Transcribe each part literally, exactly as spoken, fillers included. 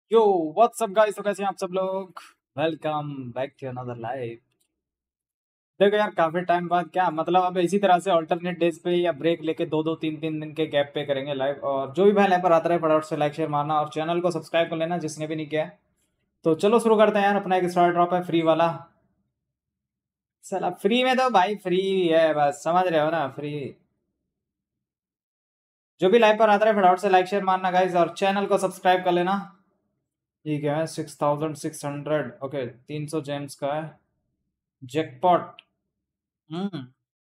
Yo what's up guys, तो कैसे हैं आप सब लोग। Welcome back to another live. देखो यार, काफी टाइम बाद क्या मतलब, अब इसी तरह से अल्टरनेट डेज पे या ब्रेक लेके दो दो तीन तीन दिन के गैप पे करेंगे लाइव। और जो भी भाई लाइव पर आता रहे फटाफट से लाइक शेयर मारना और चैनल को सब्सक्राइब कर लेना जिसने भी नहीं किया है। तो चलो शुरू करते हैं यार, अपना एक स्टार ड्रॉप है फ्री वाला। चला फ्री में तो भाई फ्री है, बस समझ रहे हो ना, फ्री। जो भी लाइव पर आता रहे फटाफट से लाइक शेयर मारना गाइस और चैनल को सब्सक्राइब कर लेना। ठीक है, six thousand six hundred, okay, तीन सौ जेम्स का है जैकपॉट। हम्म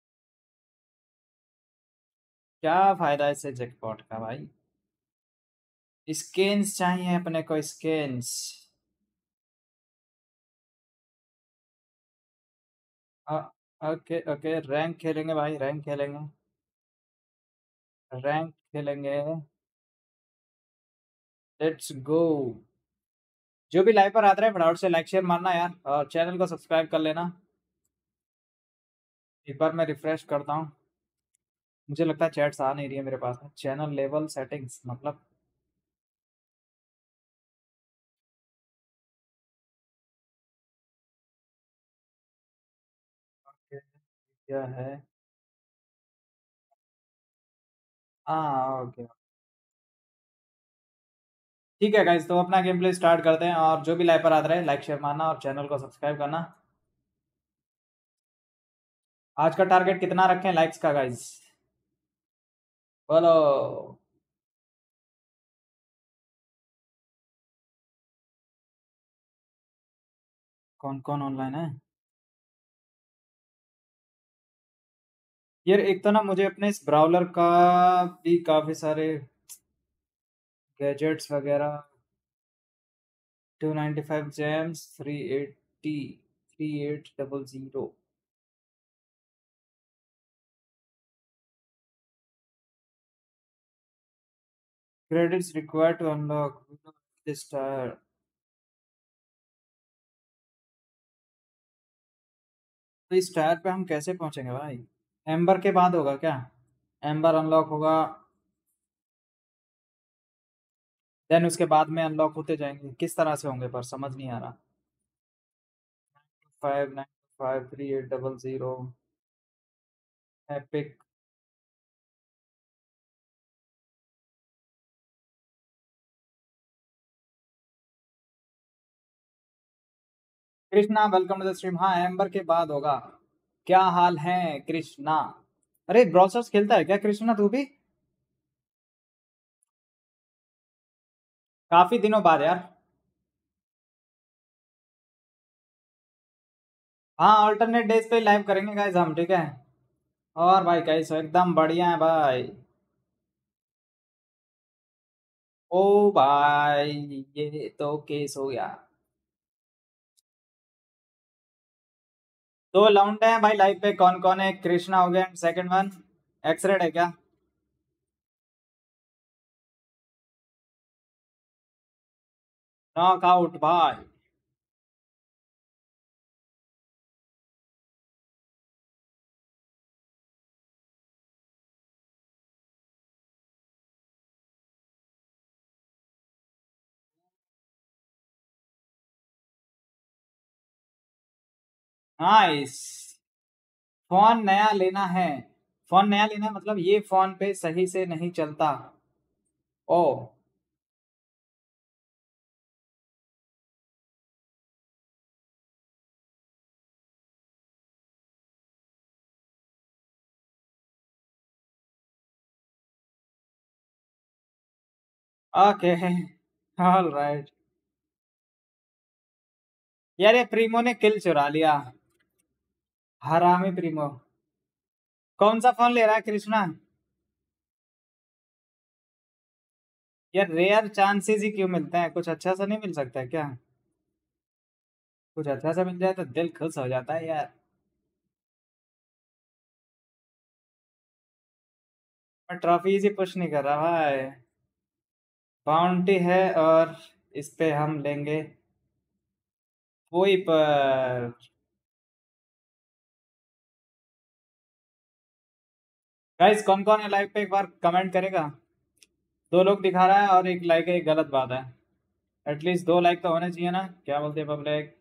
क्या फायदा है इससे जैकपॉट का भाई। स्केन्स चाहिए अपने को, स्केन्स। ओके ओके, रैंक खेलेंगे भाई, रैंक खेलेंगे, रैंक खेलेंगे। Let's go. जो भी लाइव पर आता है फटाफट से लाइक शेयर मारना यार और चैनल को सब्सक्राइब कर लेना। एक बार मैं रिफ्रेश करता हूँ। मुझे लगता है चैट्स आ नहीं रही है मेरे पास में। चैनल लेवल सेटिंग्स मतलब क्या है। हाँ ओके। ठीक है गाइज, तो अपना गेम प्ले स्टार्ट करते हैं और जो भी लाइव पर आता है लाइक शेयर मारना और चैनल को सब्सक्राइब करना। आज का टारगेट कितना रखें लाइक्स का गाइज, बोलो। कौन कौन ऑनलाइन है यार। एक तो ना मुझे अपने इस ब्राउलर का भी काफी सारे गैजेट्स वगैरह। Two ninety five gems, three eighty, three eight double zero. Credits required to unlock this tier. तो इस टायर पे हम कैसे पहुंचेंगे भाई। एम्बर के बाद होगा क्या। एम्बर अनलॉक होगा, देन उसके बाद में अनलॉक होते जाएंगे। किस तरह से होंगे पर समझ नहीं आ रहा। Five nine five three eight double zero. Epic. Krishna welcome to the stream. हाँ, एम्बर के बाद होगा। क्या हाल है कृष्णा। अरे ब्रॉसर्स खेलता है क्या कृष्णा तू भी। काफी दिनों बाद यार। हाँ, अल्टरनेट डेज पे लाइव करेंगे गाइस हम, ठीक है। और भाई कैसे हो? एकदम बढ़िया है भाई। ओ भाई, ये तो केस हो गया। दो लौंडे हैं भाई लाइव पे, कौन कौन है। कृष्णा हो गया, सेकंड वन एक्सरेड है क्या। नॉकआउट भाई। नाइस। फोन नया लेना है। फोन नया लेना है मतलब ये फोन पे सही से नहीं चलता। ओ। ओके। All right. यार ये प्रीमो ने किल चुरा लिया। हरामी प्रीमो। कौन सा फोन ले रहा है कृष्णा। यार रेयर चांसेस ही क्यों मिलते हैं, कुछ अच्छा सा नहीं मिल सकता है क्या। कुछ अच्छा सा मिल जाए तो दिल खुश हो जाता है यार। मैं ट्रॉफीज ही पुश नहीं कर रहा भाई। बाउंटी है और इस पे हम लेंगे कोई पर। गाइस कौन कौन है लाइव पे, एक बार कमेंट करेगा। दो लोग दिखा रहा है और एक लाइक है, एक गलत बात है। एटलीस्ट दो लाइक तो होने चाहिए ना, क्या बोलते हैं पब्लिक?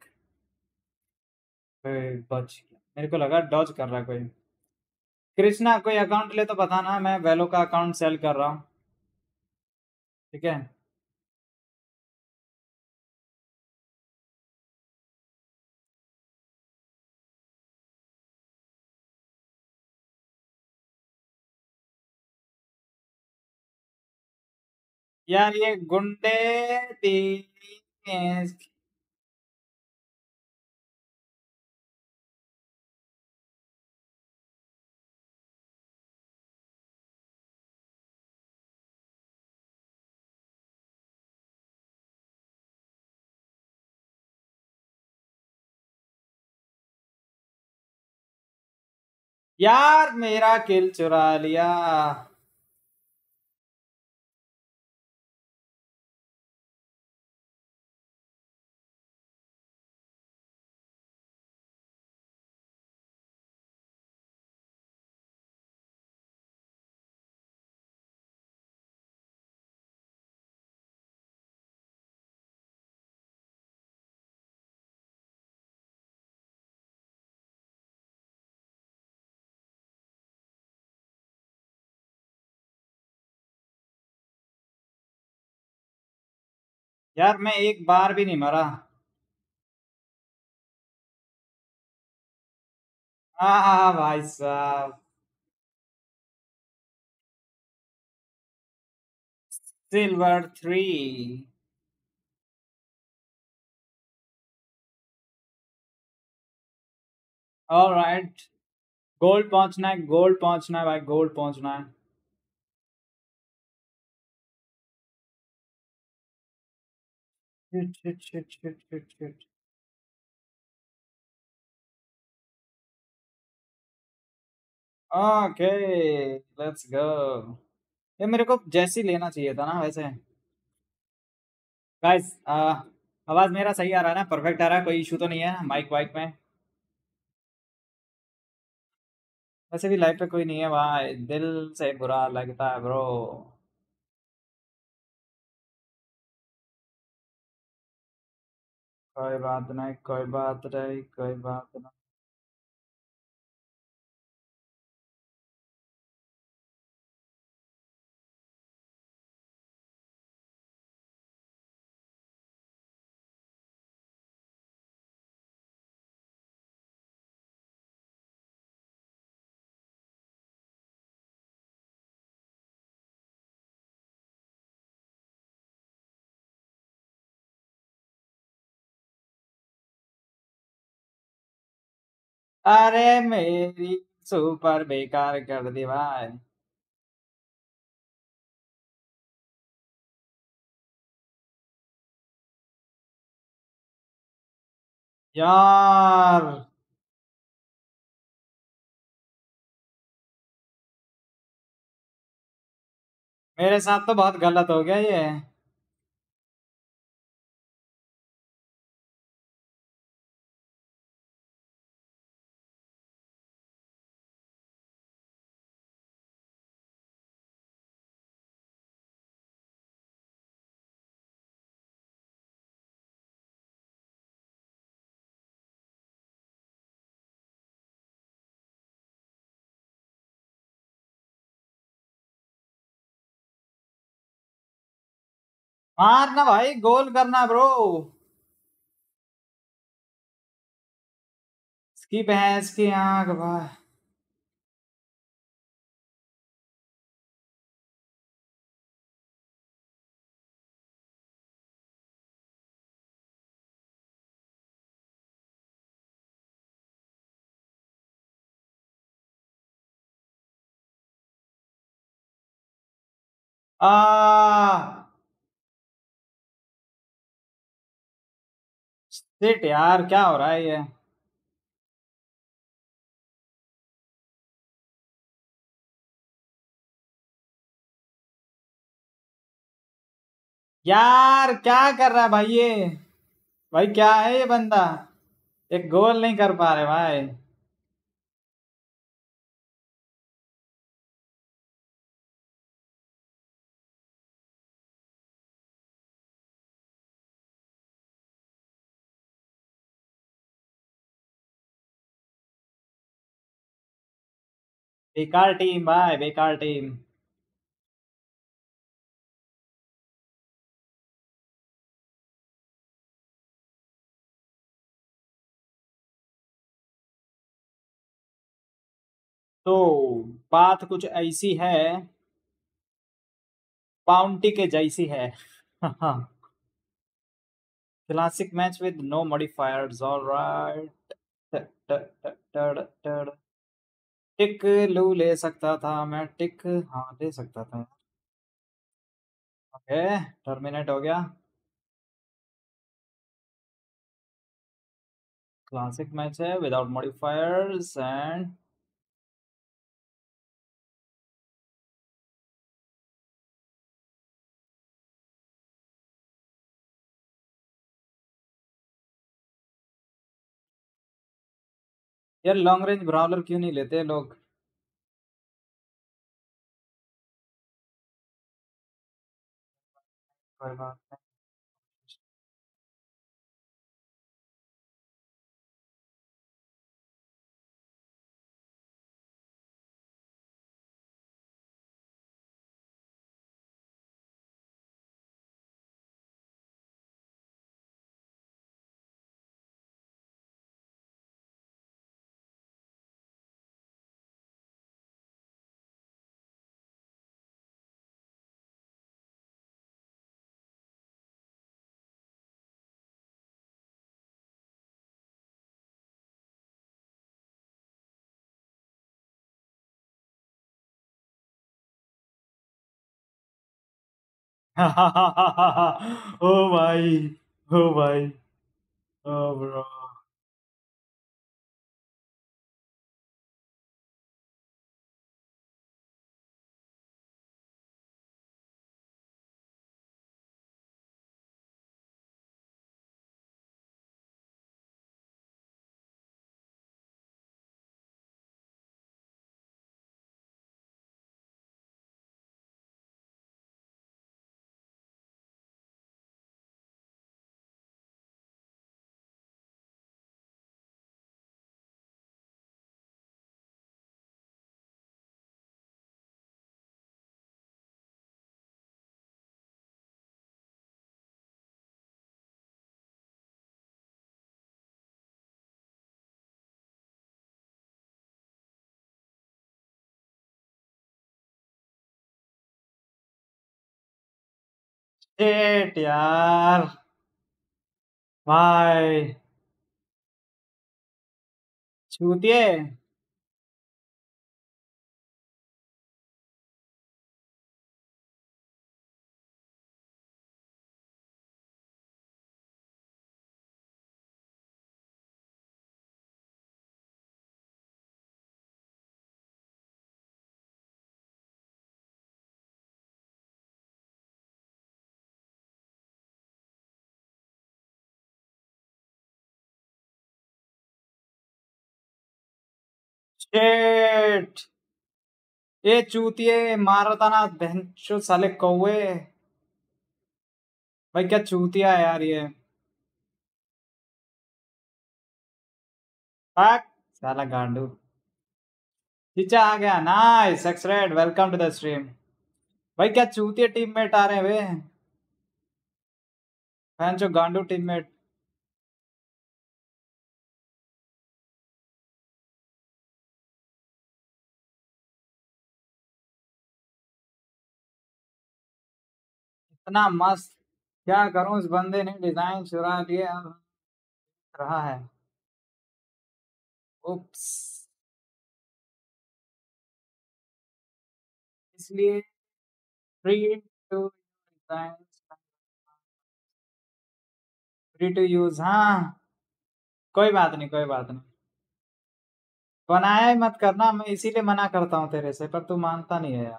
बच गया। मेरे को लगा डॉज कर रहा है कोई। कृष्णा कोई अकाउंट ले तो बताना, मैं वेलो का अकाउंट सेल कर रहा हूँ। ठीक है। यार ये गुंडे तीन। यार मेरा किल चुरा लिया। यार मैं एक बार भी नहीं मरा। हाँ हाँ हाँ, भाई साहब। Silver three. ऑलराइट। गोल्ड पहुंचना है, गोल्ड पहुंचना है भाई, गोल्ड पहुंचना है। Shit shit shit shit shit shit. Okay, let's go. ये मेरे को जैसी लेना चाहिए था ना वैसे। गाइस, आवाज मेरा सही आ रहा है ना? परफेक्ट आ रहा है? कोई इशू तो नहीं है माइक वाइक में? वैसे भी लाइफ पे कोई नहीं है भाई, दिल से बुरा लगता है ब्रो। कोई बात नहीं, कोई बात नहीं, कोई बात नहीं। अरे मेरी सुपर बेकार कर दी भाई। यार मेरे साथ तो बहुत गलत हो गया ये। मारना भाई, गोल करना ब्रो। इसकी भैंस की आंख भाई। आ शिट यार, क्या हो रहा है ये? यार क्या कर रहा है भाई ये? भाई क्या है ये बंदा? एक गोल नहीं कर पा रहे भाई। बेकार टीम भाई, बेकार टीम। तो बात कुछ ऐसी है, बाउंटी के जैसी है। Classic match with no modifiers, all right. Tick Lou ले सकता था मैं, टिक हाँ ले सकता था। ओके, टर्मिनेट हो गया। क्लासिक मैच है विदाउट मॉडिफायर्स एंड यार लॉन्ग रेंज ब्राउलर क्यों नहीं लेते लोग? कोई बात नहीं। ओ भाई, ओ भाई, ओ ब्रो। शेट यार, भाई छूतिए। शेट, ये चूतिए मार रहा था ना बहनचोद साले कौवे। भाई क्या चूतिया है यार ये। भाग साला गांडू। चीचा आ गया, nice X Red, welcome to the stream. भाई क्या चूतिया टीममेट आ रहे हैं वे, बहनचोद गांडू टीममेट। इतना मस्त, क्या करूं, इस बंदे ने डिजाइन चुरा लिया रहा है। उप्स, इसलिए free to design, free to use. हाँ कोई बात नहीं, कोई बात नहीं। बनाया ही मत करना, मैं इसीलिए मना करता हूँ तेरे से, पर तू मानता नहीं है यार।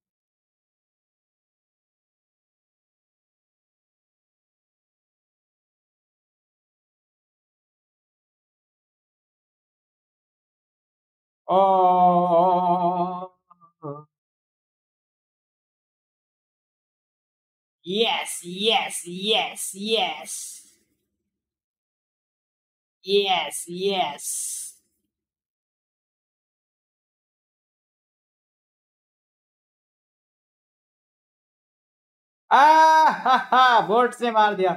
Oh yes yes yes yes yes yes. आ हा हा बोट से मार दिया।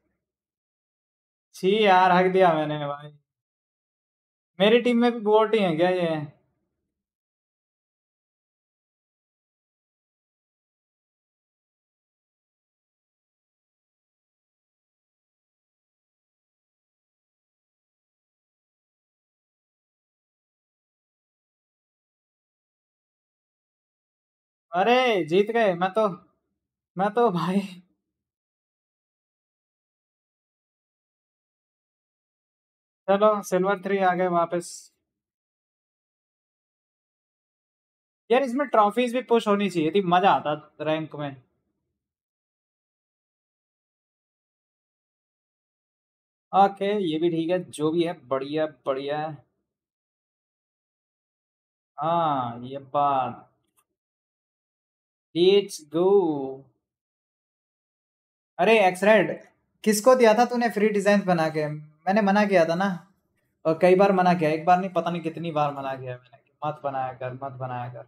छी यार, हक दिया मैंने भाई। मेरी टीम में भी बोट ही है क्या ये? अरे जीत गए। मैं तो मैं तो भाई। चलो सिल्वर थ्री आ गए वापस। यार इसमें ट्रॉफीज भी पुश होनी चाहिए थी, मजा आता रैंक में। ओके ये भी ठीक है, जो भी है बढ़िया बढ़िया है। हाँ ये बात। Let's go. अरे एक्स रेड, किसको दिया था तूने फ्री डिजाइन बना के? मैंने मना किया था ना। और कई बार मना किया, एक बार नहीं पता नहीं कितनी बार मना किया मैंने कि मत बनाया कर, मत बनाया कर।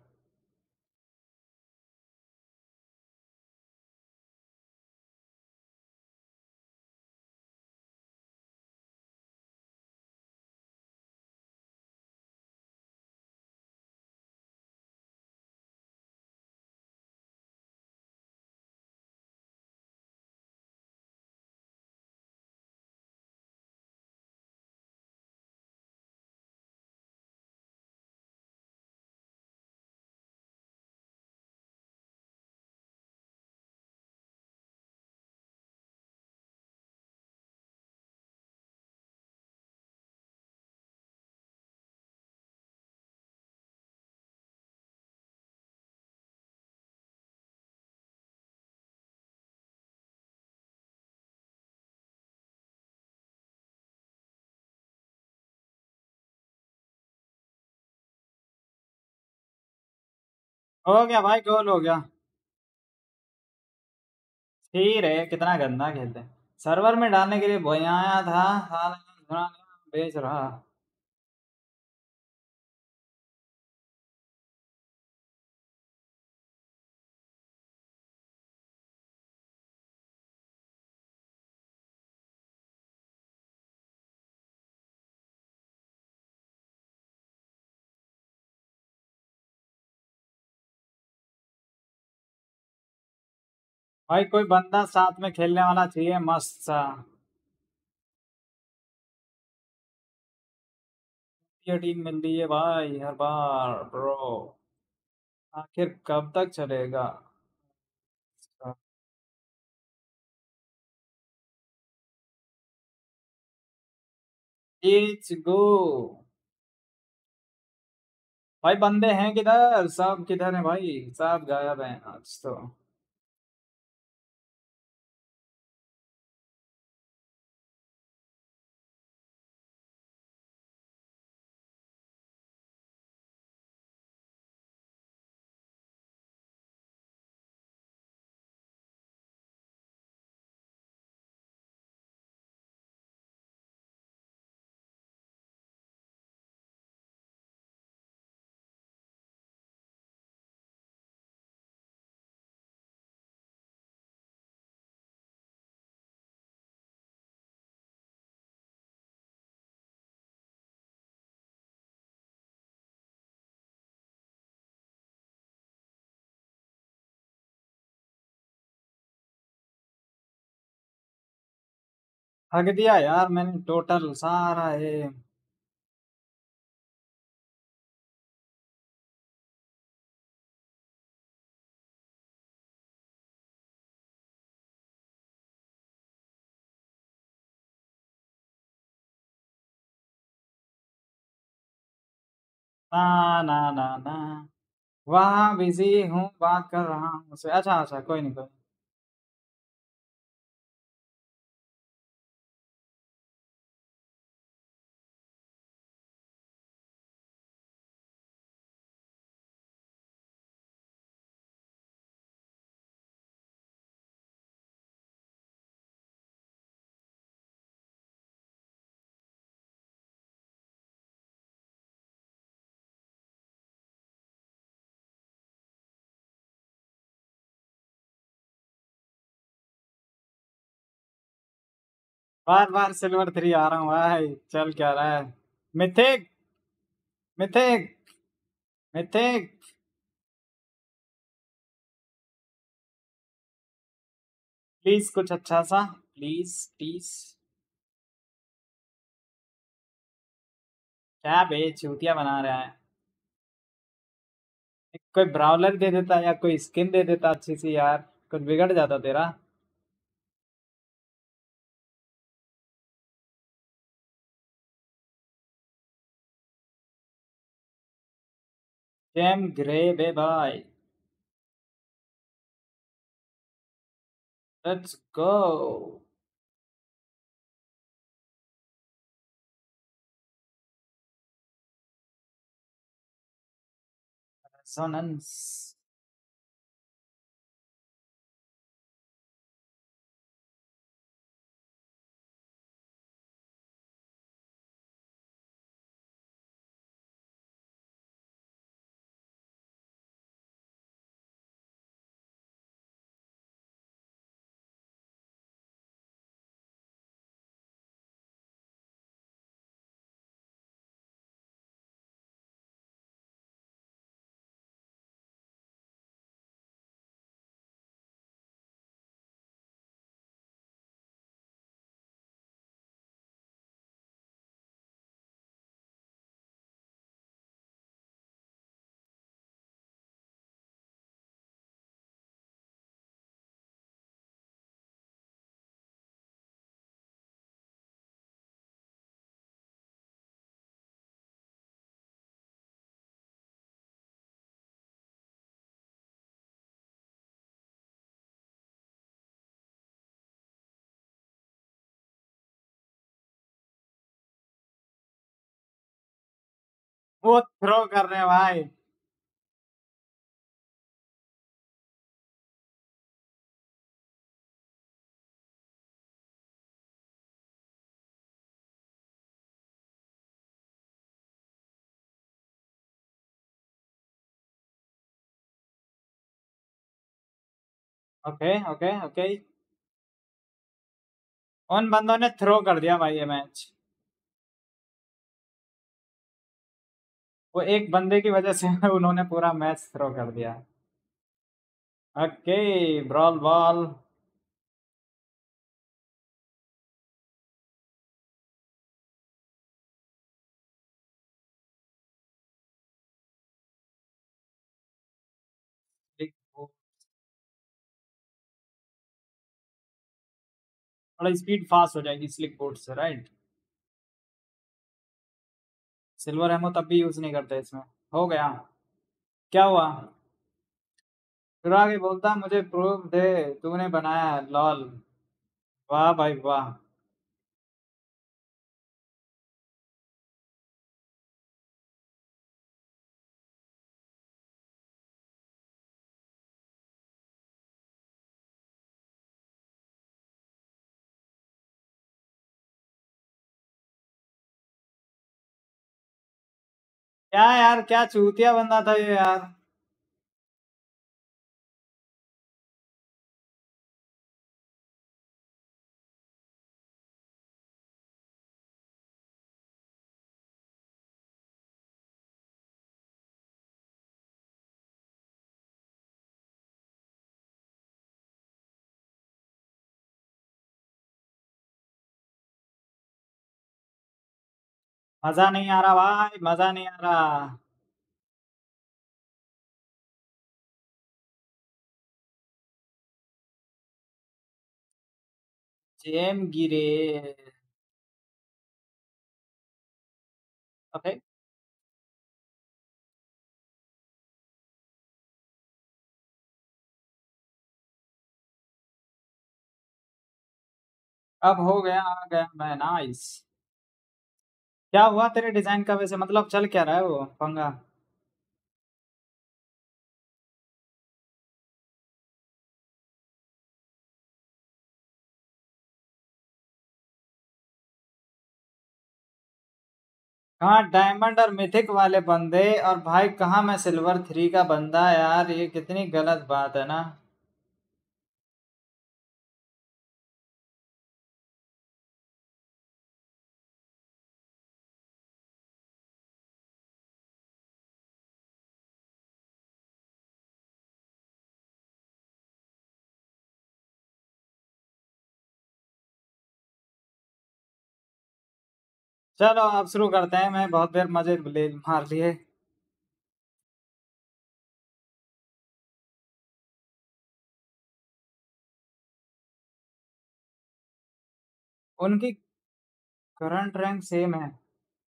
हो गया भाई, गोल हो गया। ठीक है, कितना गंदा खेलते हैं। सर्वर में डालने के लिए बोयाया था, हाल बेच रहा। भाई कोई बंदा साथ में खेलने वाला चाहिए मस्त सा। ये टीम मिल रही है भाई हर बार ब्रो। आखिर कब तक चलेगा? Let's go. भाई बंदे हैं किधर, सब किधर है भाई? सब गायब हैं आज तो। हक दिया यार मैंने टोटल सारा है। ना ना ना ना। वहाँ बिजी हूँ, बात कर रहा हूँ उससे। अच्छा अच्छा, कोई नहीं कोई नहीं। बार बार सिल्वर थ्री आ रहा हूँ भाई, चल क्या रहा है। Mythic, mythic, mythic. प्लीज कुछ अच्छा सा, प्लीज प्लीज। क्या बे चूतिया बना रहा है। कोई ब्राउलर दे देता या कोई स्किन दे देता अच्छी सी यार, कुछ बिगड़ जाता तेरा। जेम ग्रे बे भाई। Let's go. रेजोनेंस। वो थ्रो कर रहे हैं भाई। Okay okay okay. उन बंदों ने थ्रो कर दिया भाई ये मैच। वो एक बंदे की वजह से उन्होंने पूरा मैच थ्रो कर दिया। ओके। Brawl ball. थोड़ा स्पीड फास्ट हो जाएगी स्लिक बोर्ड से, राइट। सिल्वर एमो तब भी यूज नहीं करते इसमें। हो गया। क्या हुआ। फिर आगे बोलता मुझे प्रूफ दे, तूने बनाया लॉल। वाह भाई वाह। क्या यार, क्या चूतिया बंदा था ये यार। मजा नहीं आ रहा भाई, मजा नहीं आ रहा। जेम गिरे। ओके। अब हो गया, आ गया मैं, नाइस। क्या हुआ तेरे डिजाइन का वैसे, मतलब चल क्या रहा है वो पंगा। कहाँ डायमंड और मिथिक वाले बंदे, और भाई कहाँ मैं सिल्वर थ्री का बंदा यार, ये कितनी गलत बात है ना। चलो अब शुरू करते हैं। मैं बहुत देर मजे ले मार लिए। उनकी करंट रैंक सेम है।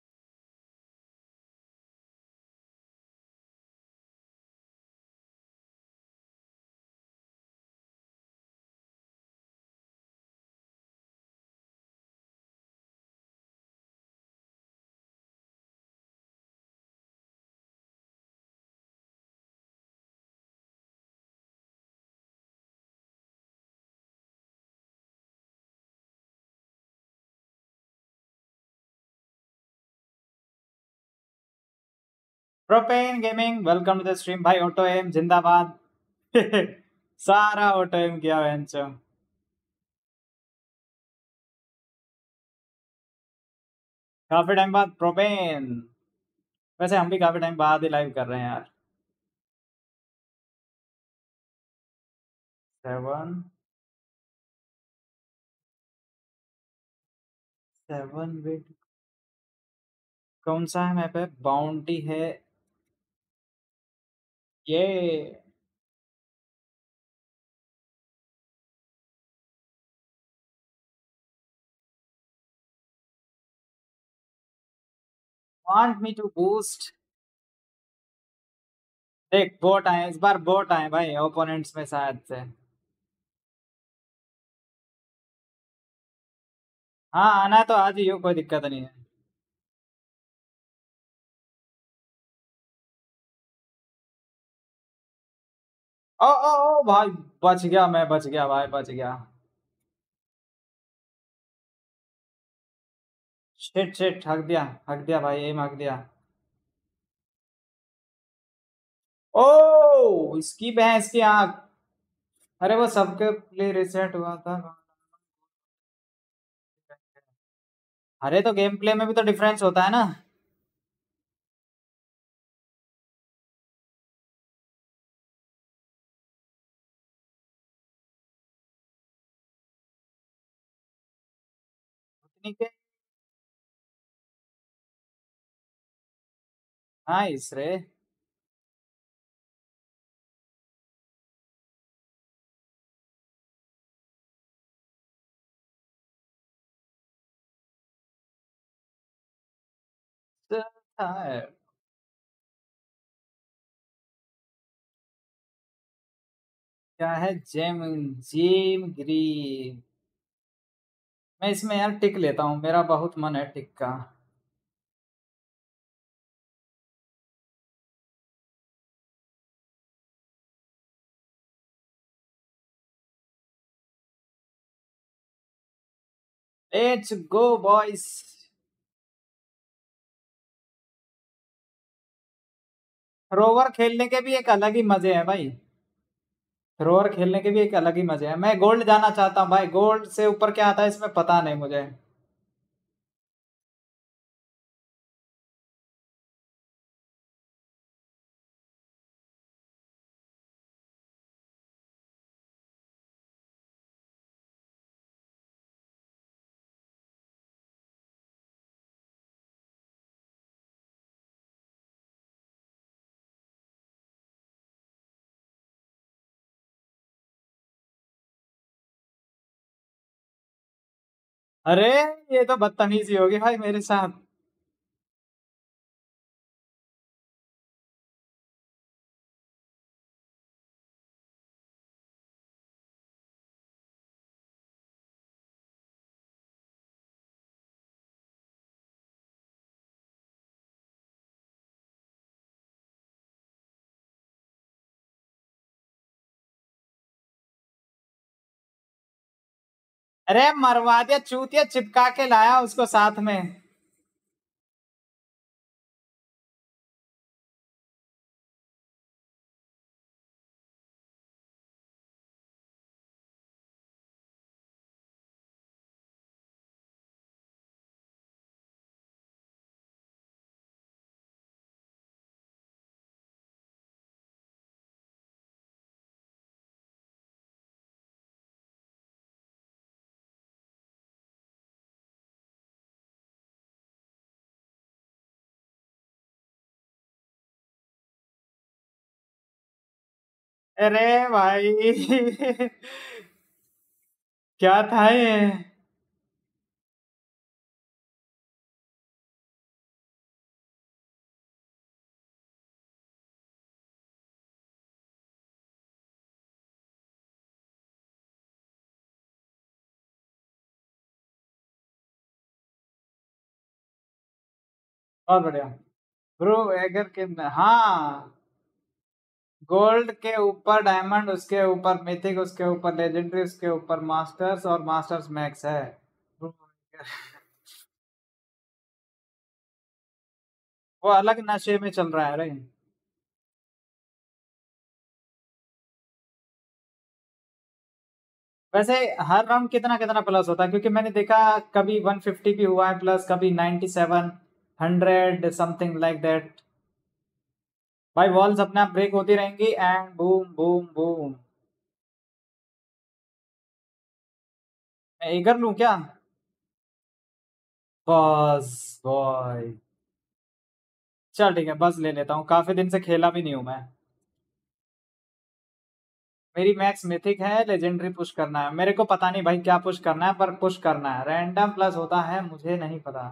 Propane gaming welcome to the stream भाई। ऑटो एम जिंदाबाद। सारा ऑटो एम किया बेंचो। काफी टाइम बाद प्रोपेन। वैसे हम भी काफी टाइम बाद ही लाइव कर रहे हैं यार। Seven seven wait. कौन सा है मैप है? बाउंटी है ये। Want me to boost. देख बोट आए इस बार, बोट आए भाई ओपोनेंट्स में शायद से। हाँ आना है तो आज ही हो, कोई दिक्कत नहीं है। ओ ओ ओ भाई, बच गया मैं, बच गया भाई, बच गया। शिट शिट, हक दिया, हक दिया भाई, एम हक दिया। ओ इसकी भैंस की आंख। अरे वो सबके प्ले रिसेट हुआ था। अरे तो गेम प्ले में भी तो डिफरेंस होता है ना। उतनी के। नाइस रे। था है। क्या है? Gem gem green. मैं इसमें यार टिक लेता हूँ, मेरा बहुत मन है टिक का। Let's go boys. रोवर खेलने के भी एक अलग ही मजे हैं भाई। रोवर खेलने के भी एक अलग ही मजे हैं। मैं गोल्ड जाना चाहता हूँ भाई, गोल्ड से ऊपर क्या आता है इसमें पता नहीं मुझे। अरे ये तो बदतमीजी होगी भाई मेरे साथ। अरे मरवा दिया चूतिया, चिपका के लाया उसको साथ में। अरे भाई क्या था ये? बहुत बढ़िया। ब्रो एगर के, हाँ, गोल्ड के ऊपर डायमंड, उसके ऊपर मिथिक, उसके ऊपर लेजेंडरी, उसके ऊपर मास्टर्स और मास्टर्स मैक्स है। Bro, वो अलग नशे में चल रहा है रे। वैसे हर राउंड कितना कितना प्लस होता है? क्योंकि मैंने देखा कभी वन फिफ्टी भी हुआ है प्लस, कभी ninety seven, hundred something like that. भाई वॉल्स अपने आप ब्रेक होती रहेंगी एंड बूम बूम बूम। मैं एगर लूं क्या? बस बॉय। चल ठीक है, बस ले लेता हूँ, काफी दिन से खेला भी नहीं हूं मैं। मेरी मैक्स मिथिक है, लेजेंडरी पुश करना है मेरे को, पता नहीं भाई क्या पुश करना है, पर पुश करना है। रैंडम प्लस होता है, मुझे नहीं पता।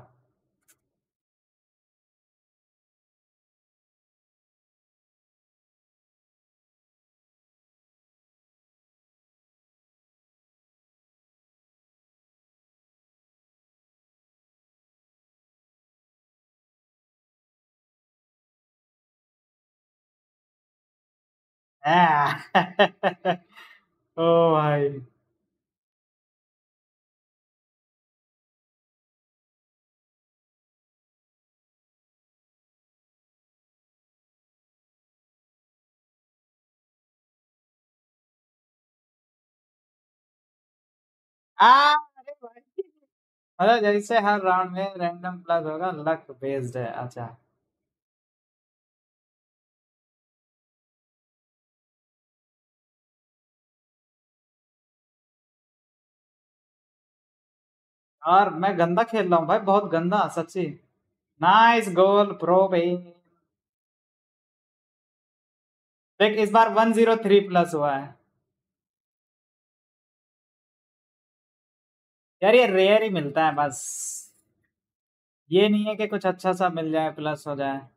ओ भाई। आ अरे भाई, मतलब जैसे हर राउंड में रैंडम प्लस होगा, लक बेस्ड है, अच्छा। और मैं गंदा खेल रहा हूँ भाई, बहुत गंदा सच्ची। नाइस गोल प्रो भाई। देख इस बार वन जीरो थ्री प्लस हुआ है। यार ये रेयर ही मिलता है बस, ये नहीं है कि कुछ अच्छा सा मिल जाए प्लस हो जाए।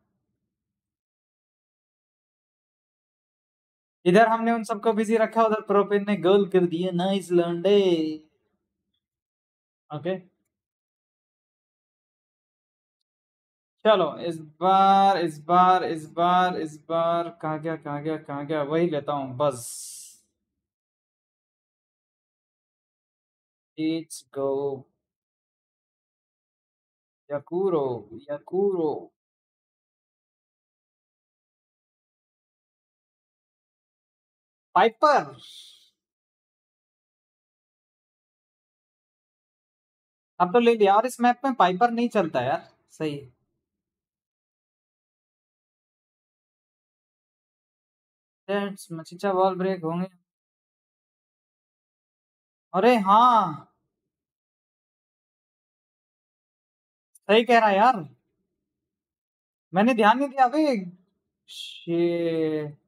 इधर हमने उन सबको बिजी रखा, उधर प्रोपिन ने गोल कर दिया, नाइस लॉन्डे। ओके, चलो इस बार इस बार इस बार इस बार कहाँ गया कहाँ गया कहाँ गया, वही लेता हूँ बस। Let's go. याकूरो, याकूरो। पाइपर। अब तो ले लिया, और इस मैप में पाइपर नहीं चलता यार। सही। मचिचा वॉल ब्रेक होंगे। अरे हाँ, सही कह रहा है यार, मैंने ध्यान नहीं दिया अबे। शे।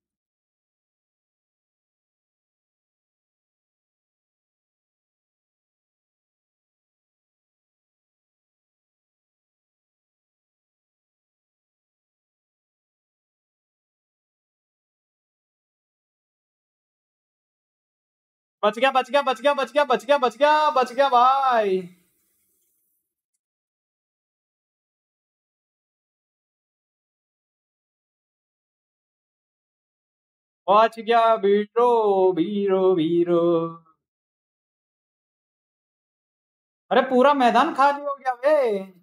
बच गया बच गया बच गया बच गया बच गया बच गया बच गया भाई। बच गया बीरो, बीरो बीरो। अरे पूरा मैदान खाली हो गया बे।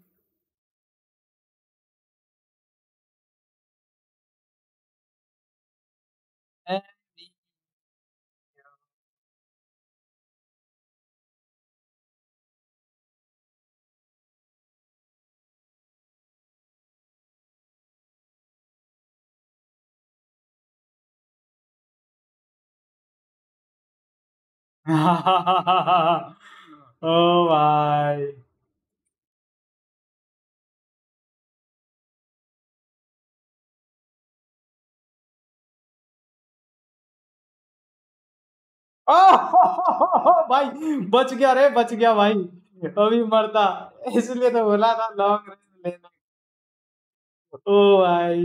ओ भाई। ओह भाई बच गया रे, बच गया भाई, अभी मरता, इसलिए तो बोला था लॉन्ग रेंज लेने। ओ भाई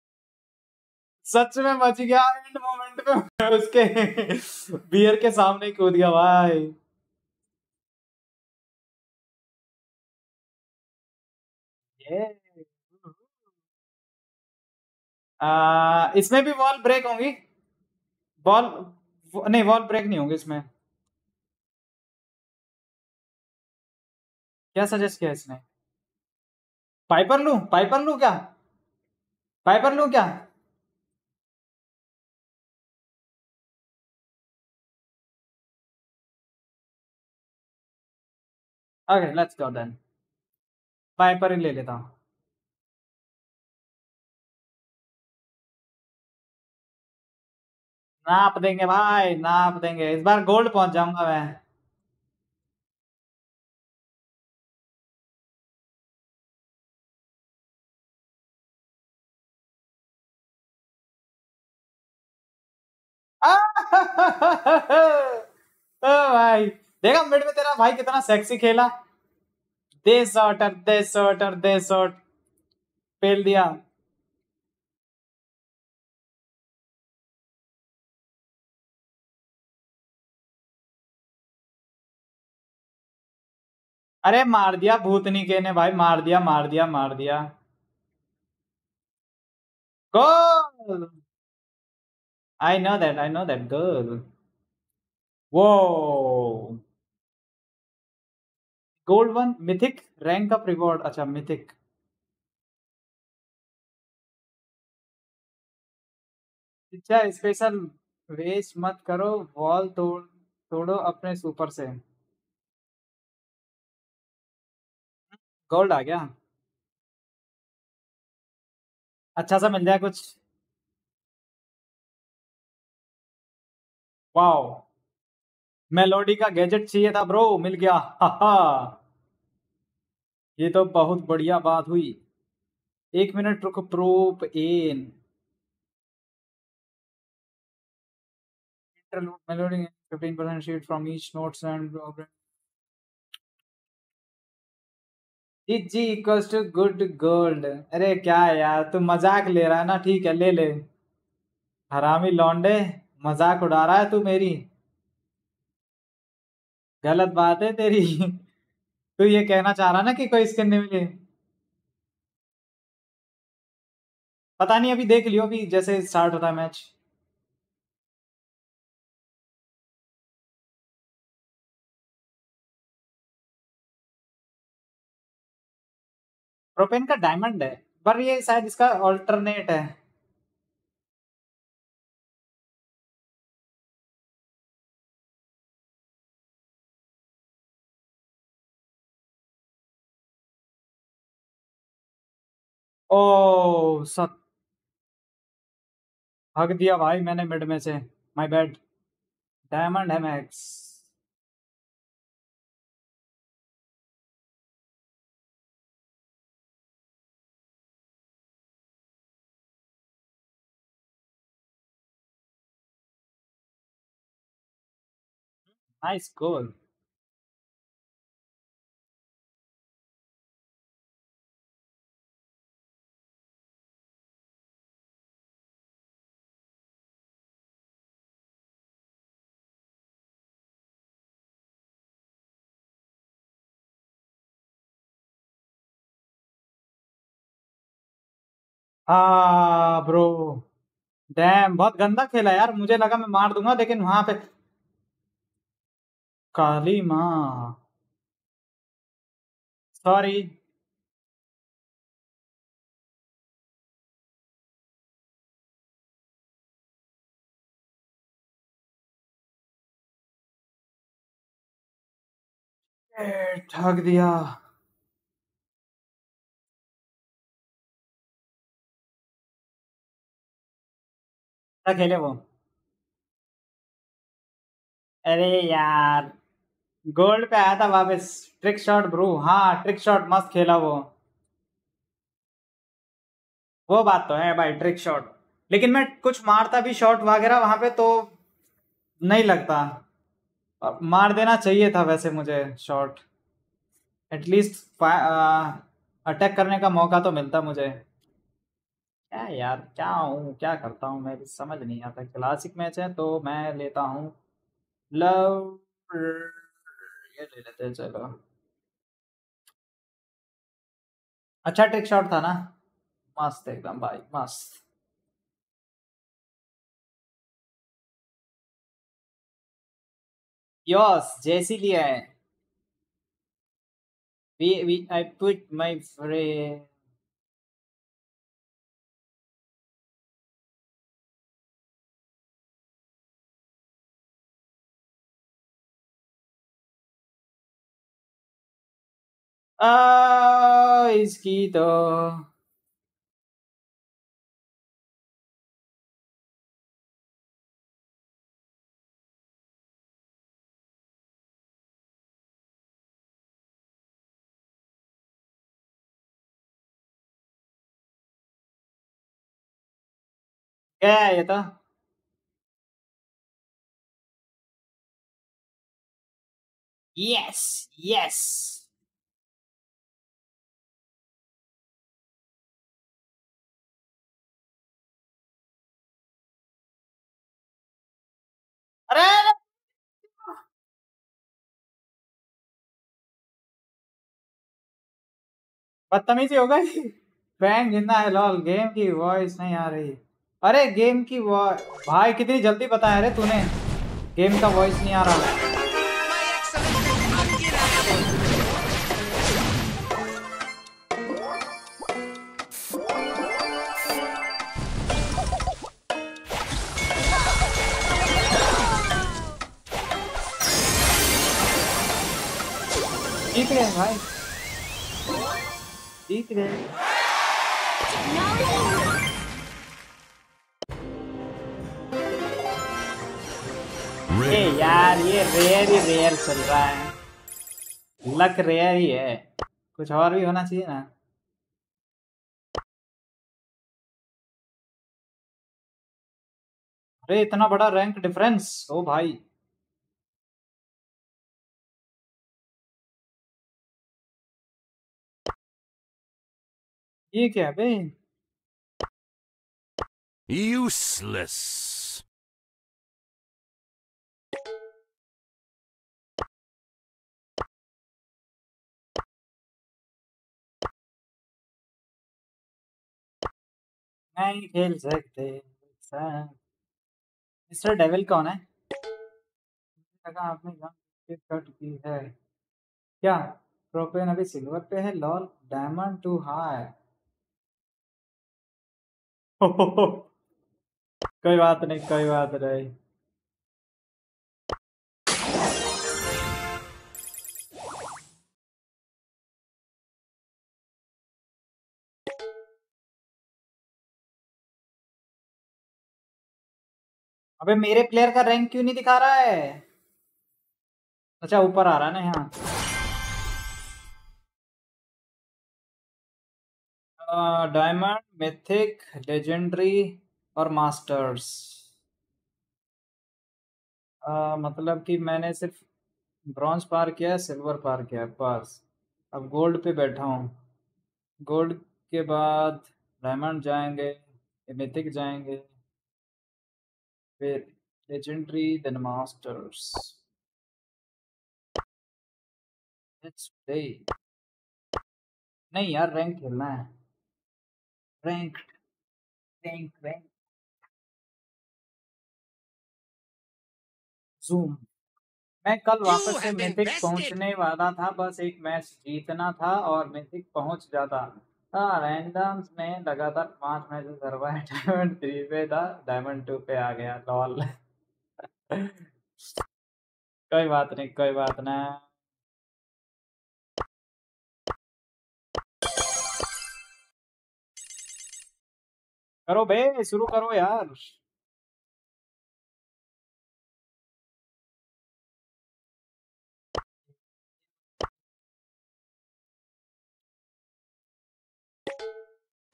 सच में बच गया, एंड मोमेंट पे मैं उसके बियर के सामने ही कूद गया भाई। ये आ, इसमें भी वॉल ब्रेक होंगी, बॉल, नहीं वॉल ब्रेक नहीं होंगे इसमें। क्या सजेस्ट किया इसने? पाइपर लूं, पाइपर लूं क्या, पाइपर लूं क्या? Okay let's go then, Piper ही ले लेता हूँ। नाप देंगे भाई, नाप देंगे, इस बार गोल्ड पहुंच जाऊंगा मैं। ओ भाई देखा मिड में तेरा भाई कितना सेक्सी खेला, दे शॉटर दे शॉटर दे शॉट, फेल दिया। अरे मार दिया भूतनी के ने भाई, मार दिया मार दिया मार दिया। Goal, I know that, I know that goal. वो gold one mythic rank up reward, अच्छा मिथिक। अच्छा स्पेशल, वेस्ट मत करो, वॉल तोड़, तोड़ो अपने सुपर से। गोल्ड आ गया, अच्छा सा मिल जाए कुछ। वाओ, मेलोडी का गैजेट चाहिए था ब्रो, मिल गया, हा। ये तो बहुत बढ़िया बात हुई। एक मिनट रुको, prop in interlude melody, fifteen percent sheet from each notes and G G equals to good gold. अरे क्या है यार, तू मजाक ले रहा है ना, ठीक है ले ले। हरामी लौंडे, मजाक उड़ा रहा है तू मेरी, गलत बात है तेरी। तू ये कहना चाह रहा ना कि कोई स्किन नहीं मिली? पता नहीं, अभी देख लियो, अभी जैसे स्टार्ट होता है मैच। प्रोपेन का डायमंड है, पर ये शायद इसका ऑल्टरनेट है। ओ सत, हक दिया भाई मैंने मिड में से, माय बैड। डायमंड है मैक्स। Nice goal. आ ब्रो, डैम बहुत गंदा खेला यार, मुझे लगा मैं मार दूंगा लेकिन वहां पे, काली माँ, सॉरी। ठग दिया। क्या खेले वो? अरे यार, गोल्ड पे आया था वापस। ट्रिक शॉट ब्रो, हाँ ट्रिक शॉट मस्त खेला वो। वो बात तो है भाई, ट्रिक शॉट, लेकिन मैं कुछ मारता भी शॉट वगैरह वहां पे तो नहीं लगता। मार देना चाहिए था वैसे मुझे शॉट, एटलीस्ट अटैक करने का मौका तो मिलता मुझे। क्या यार, क्या हूँ, क्या करता हूँ मैं भी समझ नहीं आता। क्लासिक मैच है तो मैं लेता हूँ लव, ये ले लेते हैं चलो। अच्छा ट्रिक शॉट था ना, मस्त एकदम भाई मस्त। यस जैसी लिया है। we we I put my friend। आ इसकी तो क्या है ये तो। Yes yes. अरे बदतमीजी हो गई। बैंक जिंदा है लॉल, गेम की वॉइस नहीं आ रही। अरे गेम की वॉइस भाई कितनी जल्दी बताया रे तूने, गेम का वॉइस नहीं आ रहा। जीत गए भाई, जीत गए। ए यार ये रेयर ही रेयर चल रहा है, लक रेयर ही है, कुछ और भी होना चाहिए ना। अरे इतना बड़ा रैंक डिफरेंस ओ भाई। ये क्या है बे। Useless. नहीं खेल सकते। मिस्टर डेविल कौन है, लगा आपने गन कट की है क्या। प्रोपेन अभी सिल्वर पे है लॉल, डायमंड टू हाई। कोई बात नहीं कोई बात नहीं। अबे मेरे प्लेयर का रैंक क्यों नहीं दिखा रहा है। अच्छा ऊपर आ रहा है ना यहाँ। डायमंड मिथिक लेजेंडरी और मास्टर्स। मतलब कि मैंने सिर्फ ब्रॉन्ज पार किया है, सिल्वर पार किया है बस। अब गोल्ड पे बैठा हूँ। गोल्ड के बाद डायमंड जाएंगे, मिथिक जाएंगे, फिर legendary then masters. Let's play. नहीं यार रैंक खेलना है, रैंक रैंक रैंक। जूम। मैं कल You वापस से have been मिथिक bested. पहुंचने वाला था, बस एक मैच जीतना था और मिथिक पहुंच जाता। हाँ रैंडम्स में लगातार पांच मैचेस हरवाए। डायमंड थ्री पे था, डायमंड टू पे आ गया लॉल। कोई बात नहीं कोई बात नहीं। करो बे, शुरू करो यार।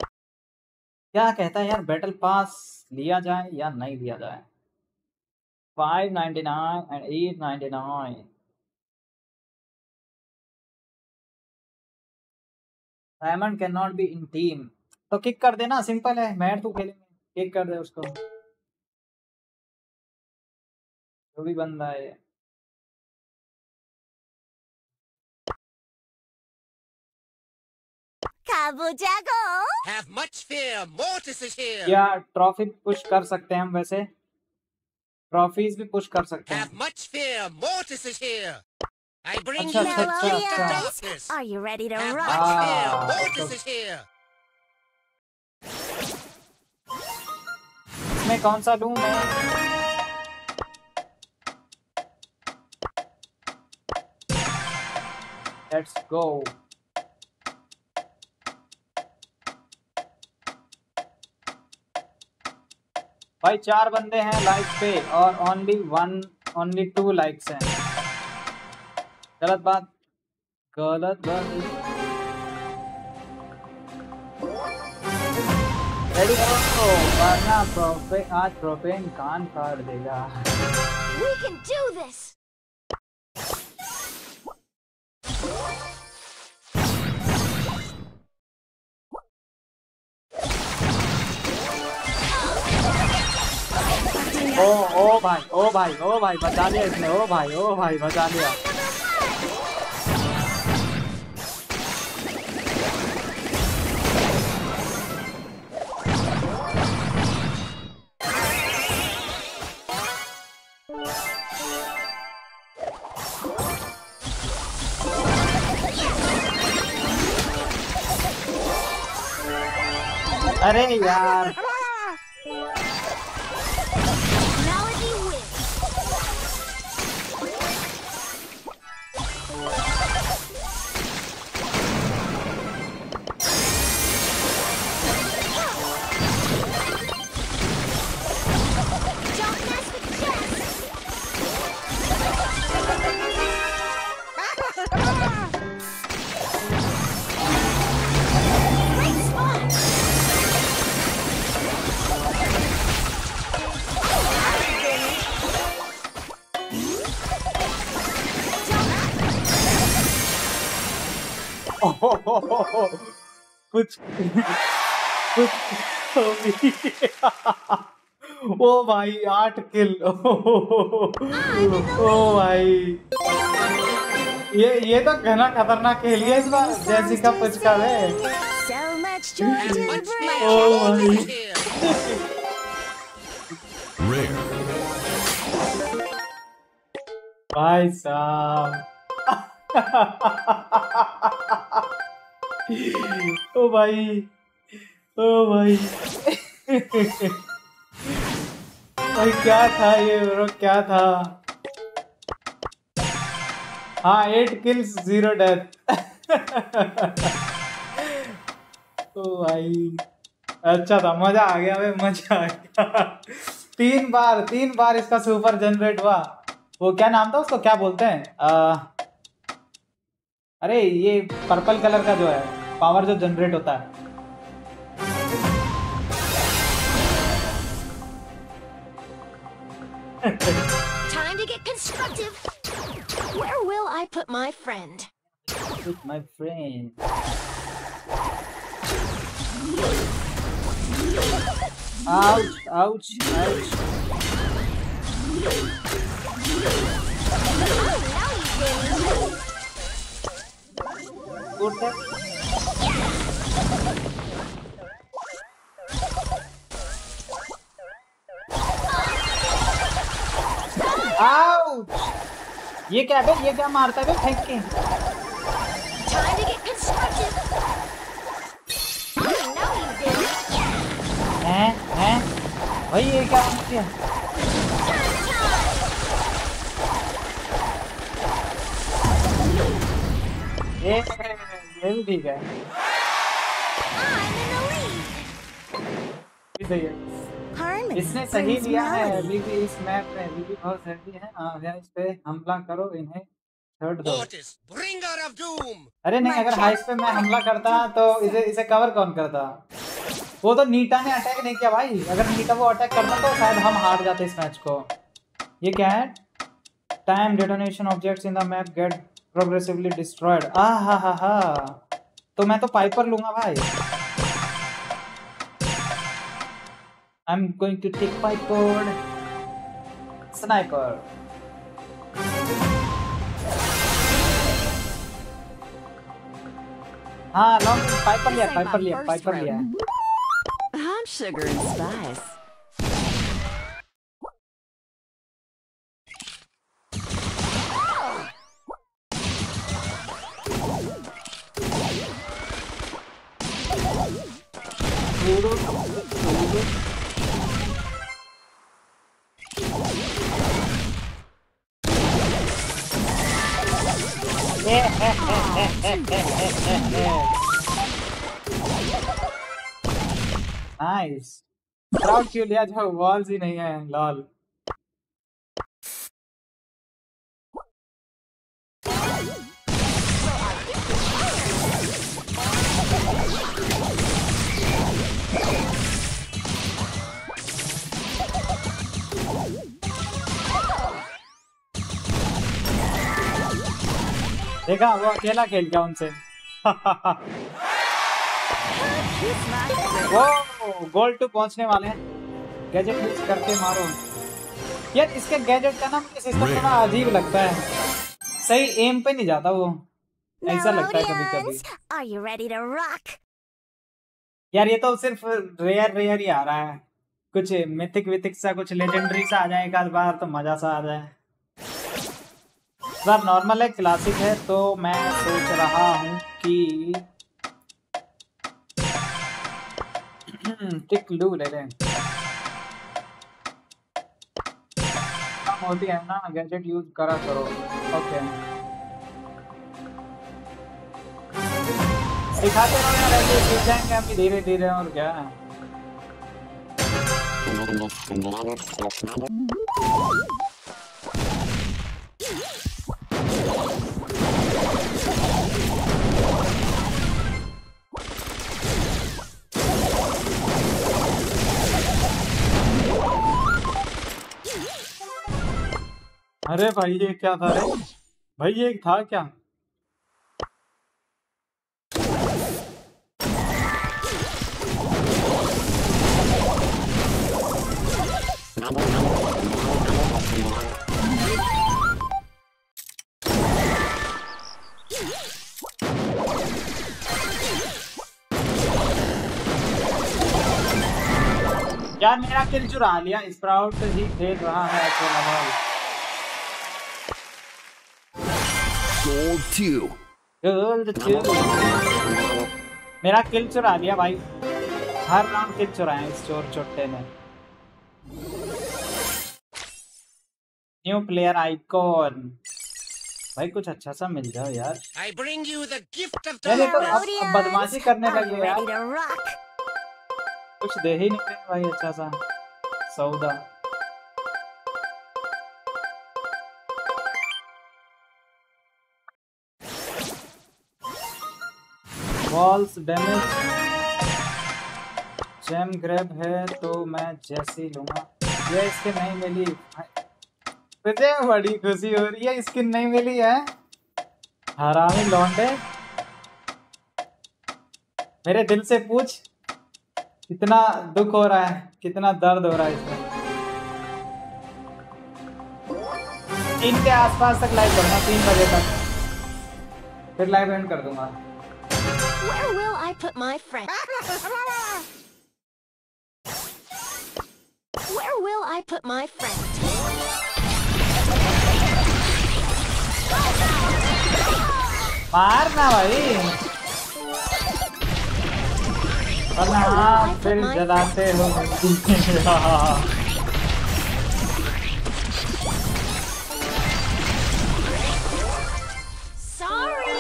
क्या कहता है यार, बैटल पास लिया जाए या नहीं लिया जाए। five ninety-nine and eight ninety-nine. Diamond can not be in team, तो किक कर देना, सिंपल है। मैं तू खेलेंगे, किक कर दे उसको, जो भी बंदा है। 가보자고. Have much fear, Mortis is here. या ट्रॉफी पुश कर सकते हैं हम, वैसे ट्रॉफीज भी पुश कर सकते हैं। Have much fear, Mortis is here. I bring अच्छा, you अच्छा, the अच्छा, gift of अच्छा। darkness. Are you ready to Have rock? much fear, Ah, Mortis तो- is here. इसमें कौन सा लूं मैं? Let's go. भाई चार बंदे हैं लाइव पे और only one only two likes हैं। गलत बात, गलत बात। रेडी करो वरना प्रोफे आज प्रोपेन कान फाड़ देगा। We can do this. ओ ओ भाई ओ भाई ओ भाई बचा लिया इसने, ओ भाई ओ भाई बचा लिया। अरे यार Melody wins. Don't mess with Jess. Great spot. कुछ कुछ तो भी। ओ भाई आठ किल। ओ भाई ये ये तो घना खतरनाक खेल है इस बार, जैसिका पुचका है। So much joy to Much bring. fear, Oh, Mortis my. is here. Rare. भाई साहब। ओ भाई ओ भाई भाई क्या था ये ब्रो, क्या था? हाँ एट किल्स जीरो डेथ। ओ भाई अच्छा था, मजा आ गया भाई, मजा आ गया। तीन बार तीन बार इसका सुपर जनरेट हुआ। वो क्या नाम था उसको, क्या बोलते हैं? आ, अरे ये पर्पल कलर का जो है पावर जो जनरेट होता है। Time to get constructive. Where will I put my friend? With my friend. Ouch, ouch, ouch. Oh, now you win. Good that. Ouch! ये क्या बे, ये क्या मारता है बे फेंक के? Time to get constructive. Oh, now you did. हैं हैं भाई ये क्या किया? ये ये भी ठीक है, I'm in the lead. भी सही है। Harmony इसने सही brings लिया है। melody. अभी भी इस मैप में अभी भी बहुत सही है। हाँ यार इस पे हमला करो, इन्हें छोड़ दो। Mortis, bringer of doom. अरे नहीं, अगर हाइस पे मैं हमला करता तो इसे इसे कवर कौन करता? वो तो नीटा ने अटैक नहीं किया भाई। अगर नीटा वो अटैक करता तो शायद हम हार जाते इस मैच को। ये क्या है? Time detonation objects in the map get progressively destroyed. आ हा हा हा, तो मैं तो पाइपर लूंगा भाई। I am going to take Piper sniper. हाँ लॉन्ग पाइपर लिया, पाइपर लिया, पाइपर लिया। I'm sugar and spice. Nice. Crowd क्यों लिया जो वॉल्स ही नहीं है? लॉल। देखा वो अकेला खेल गया उनसे। वो गोल टू पहुंचने वाले हैं। गैजेट यूज करके मारो। यार इसके गैजेट का ना मुझे सिस्टम थोड़ा अजीब लगता है, सही एम पे नहीं जाता वो, ऐसा लगता है कभी कभी। Are you ready to rock? यार ये तो सिर्फ रेयर रेयर ही आ रहा है, कुछ मिथिक विथिक सा कुछ लेजेंडरी सा आ जाए एक आध बार तो मजा सा आ जाए। बार नॉर्मल है, क्लासिक है, तो मैं सोच रहा हूँ कि टिक लू ले लें। होती है ना गैजेट यूज करा करो। ओके सिखाते रहो यार, ऐसे सीख जाएंगे अभी धीरे धीरे। और क्या अरे भाई ये क्या था रे भाई, ये था क्या? यार मेरा किल चुरा लिया, स्प्राउट ही खेल रहा है अकेला भाई। Gold two. Gold two. मेरा किल चुरा लिया भाई, हर राउंड किल चुराए इस चोर चोटे ने। न्यू प्लेयर आइकॉन भाई, कुछ अच्छा सा मिल जाओ यार। I bring you the gift of यार ये तो अब, deliverance. अब बदमाशी करने Are लगे you यार, ready to rock? कुछ दे ही नहीं रहे भाई अच्छा सा सौदा। वॉल्स डैमेज जेम ग्रैब है तो मैं जैसी लूंगा। ये इसके नहीं मिली, मुझे बड़ी खुशी हो रही है स्किन नहीं मिली है। हरामी लौंडे, मेरे दिल से पूछ कितना दुख हो रहा है, कितना दर्द हो रहा है इसमें। तीन के आसपास तक लाइव करना, तीन बजे तक, फिर लाइव एंड कर दूंगा। Where will I put my friend? Where will I put my friend? मारना भाई, वरना आप फिर जलाते हो। Sorry.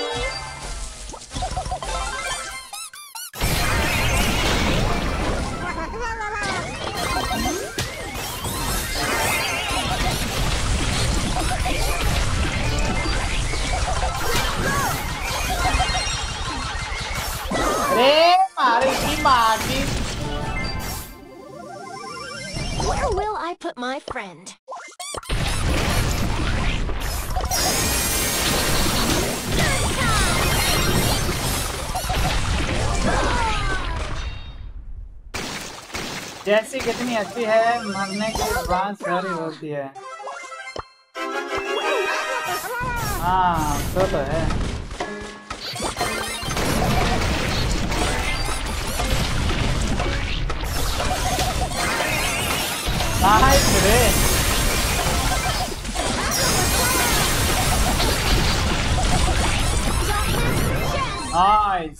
अरे मारे की मार की। Where will I put my friend? जैसी कितनी अच्छी है, मरने के बाद सारी होती है। हाँ तो तो है। नाइस रे। नाइस।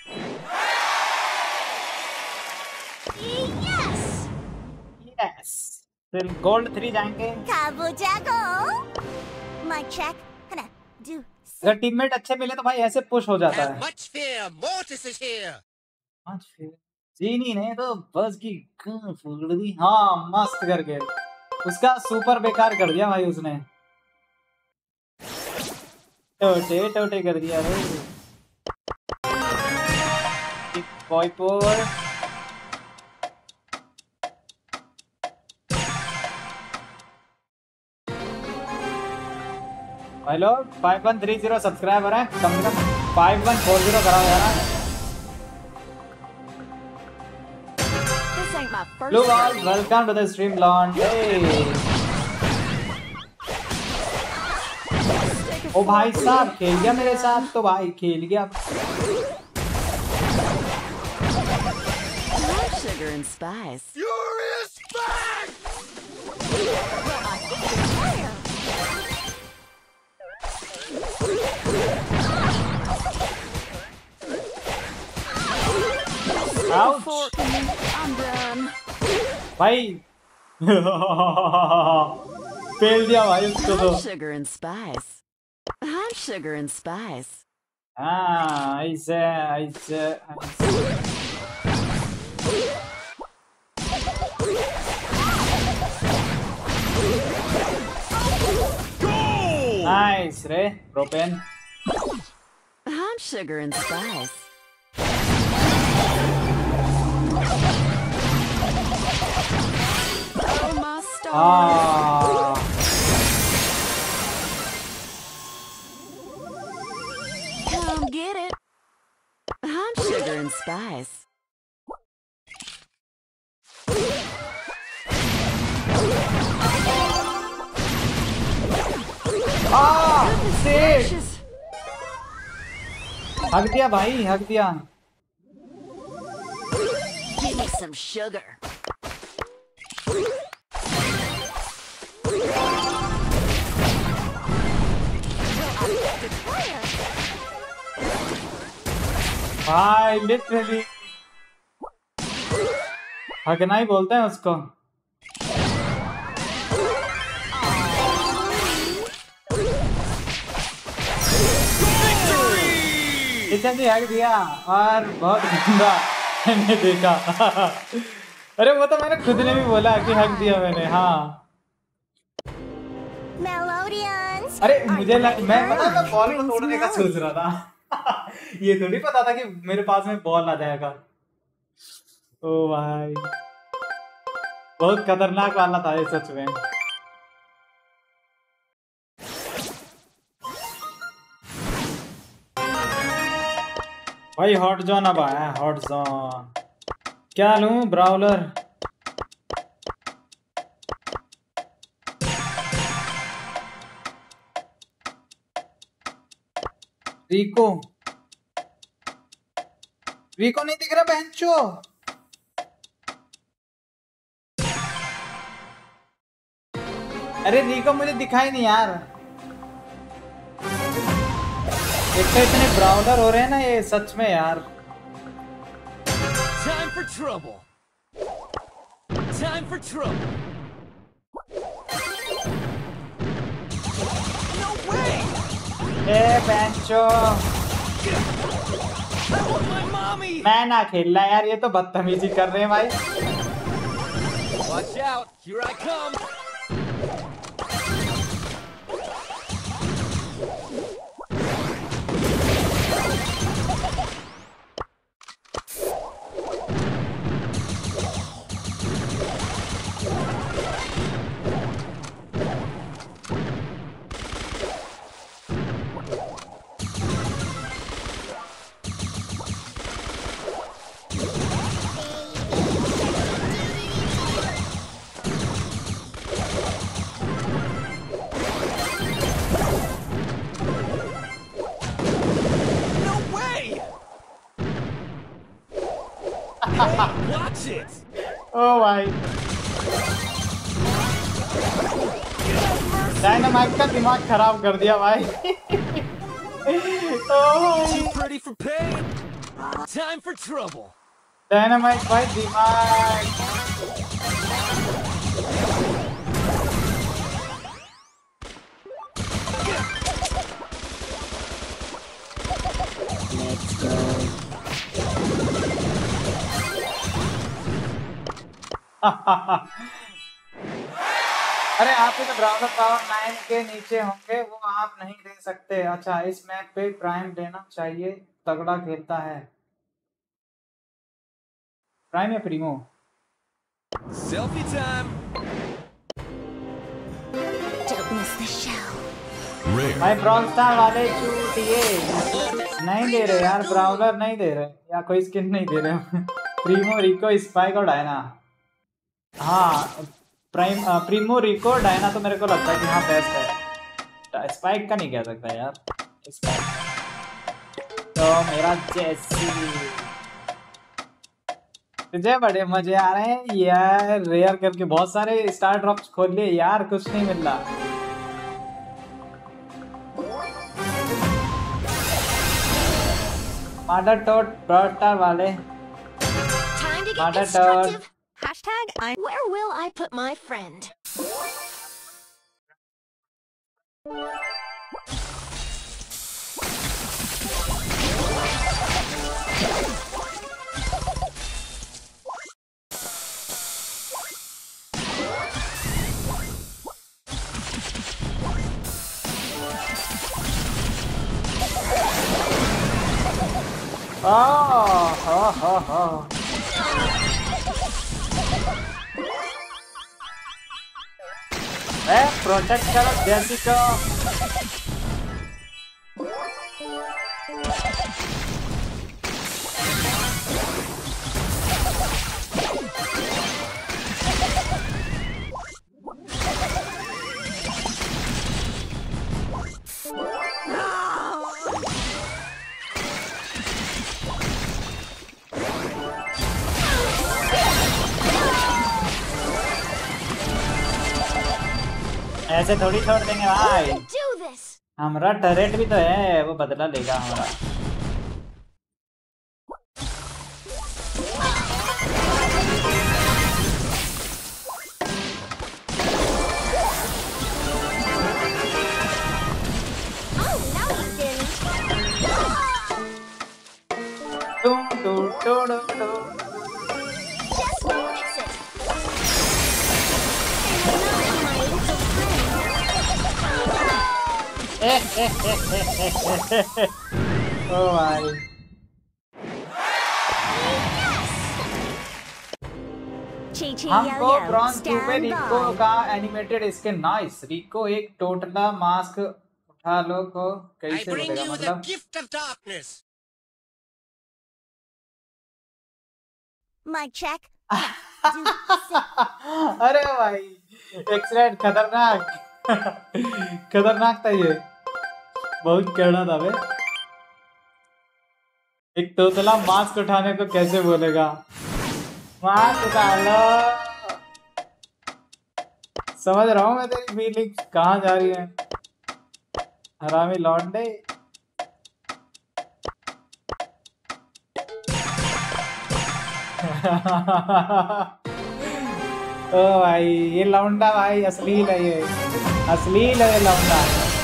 Yes! यस, फिर गोल्ड थ्री जाएंगे। 가보자고! Mic check. 하나, 둘, 셋. अगर टीममेट अच्छे मिले तो भाई ऐसे पुश हो जाता Have है। much fear. Mortis is here. आज फिर जीनी ने तो बस की गन फोड़ दी। हाँ मस्त करके उसका सुपर बेकार कर दिया भाई उसने। टोटे टोटे कर दिया भाई। पॉइपोर भाई लोग five one three zero subscriber है, कम से कम फाइव वन फोर जीरो कराओ यार। This ain't my first Blue ball, rodeo. welcome to the stream launch. Hey. ओ भाई साहब खेल गया मेरे साथ तो भाई खेल गया। Love sugar and spice. Furious back! Ouch. Fork me. I'm done. भाई फेल दिया भाई उसको तो। I'm sugar and spice. I'm sugar and spice. हाँ ऐसे ऐसे ऐसे। नाइस रे propane. I'm sugar and spice. Oh my stars. हाँ Come get it. I'm sugar and spice. हाँ सेट Precious. हक दिया भाई हक दिया। Give me some sugar. भाई लिटरली हकना ही बोलते हैं उसको। किचन जी हक दिया और बहुत गंदा मैंने देखा। अरे वो तो मैंने खुद ने भी बोला कि हक दिया मैंने। हाँ Melodians. अरे मुझे लग, मैं पता था बॉल को तोड़ने का सोच रहा था। ये थोड़ी पता था कि मेरे पास में बॉल आ जाएगा। ओ भाई बहुत खतरनाक वाला था ये सच में। भाई हॉट जोन अब आया। हॉट जोन क्या लूं? ब्राउलर। रिको रिको नहीं दिख रहा बेंचो। अरे रिको मुझे दिखाई नहीं यार। एक तो इतने ब्राउलर हो रहे हैं ना ये सच में यार। Time for trouble. Time for trouble. No way! A बेंचो I want my mommy! मैं ना खेल रहा यार, ये तो बदतमीजी कर रहे हैं भाई। Watch out! Here I come! ओ भाई डायनामाइट का दिमाग खराब कर दिया भाई। ओ भाई Too pretty for pain. Time for trouble. Dynamite भाई दिमाग। अरे आप तो ब्राउजर पावर नाइन के नीचे होंगे वो आप नहीं दे सकते। अच्छा इस मैप पे प्राइम देना चाहिए, तगड़ा खेलता है। प्राइम या Primo? Selfie time. Don't miss the show. भाई ब्राउन स्टार वाले चूतिए नहीं दे रहे यार, ब्राउजर नहीं दे रहे या कोई स्किन नहीं दे रहे। प्रीमो रिको स्पाइक और डायना। हाँ प्राइम प्रीमो रिको डायना तो मेरे को लगता है कि हाँ बेस्ट है। स्पाइक का नहीं कह सकता यार। स्पाइक तो मेरा जैसी तुझे बड़े मजे आ रहे हैं यार। रेयर करके बहुत सारे स्टार ड्रॉप्स खोल लिए यार, कुछ नहीं मिल रहा। माडर टोट ब्रॉडस्टार वाले Time to get Mother constructive. Hashtag I'm Where will I put my friend? Oh, oh, oh, oh. ए, प्रोटेक्ट करो जैसी को। ऐसे थोड़ी छोड़ देंगे भाई। Do this. हमारा टरेट भी तो है, वो बदला लेगा हमारा। Oh, now you didn't. Two two two two two. Just fix it. ओ भाई Chi Chi हमको Yo Yo. ब्रॉन्ज टू पे Stand रिको by. का एनिमेटेड स्किन नाइस। रिको एक टोटला मास्क उठा लो को I कैसे bring बोलेगा you the मतलब। gift of darkness. Mic check. अरे भाई एक्सीडेंट खतरनाक खतरनाक था ये, बहुत करना था बे। एक तोतला मास्क उठाने को कैसे बोलेगा। मास्क उठा लो। समझ रहा हूँ मैं तेरी फीलिंग्स कहाँ जा रही है हरामी लौंडे। ओ भाई ये लौंडा भाई अश्लील है, ये अश्लील है ये लौंडा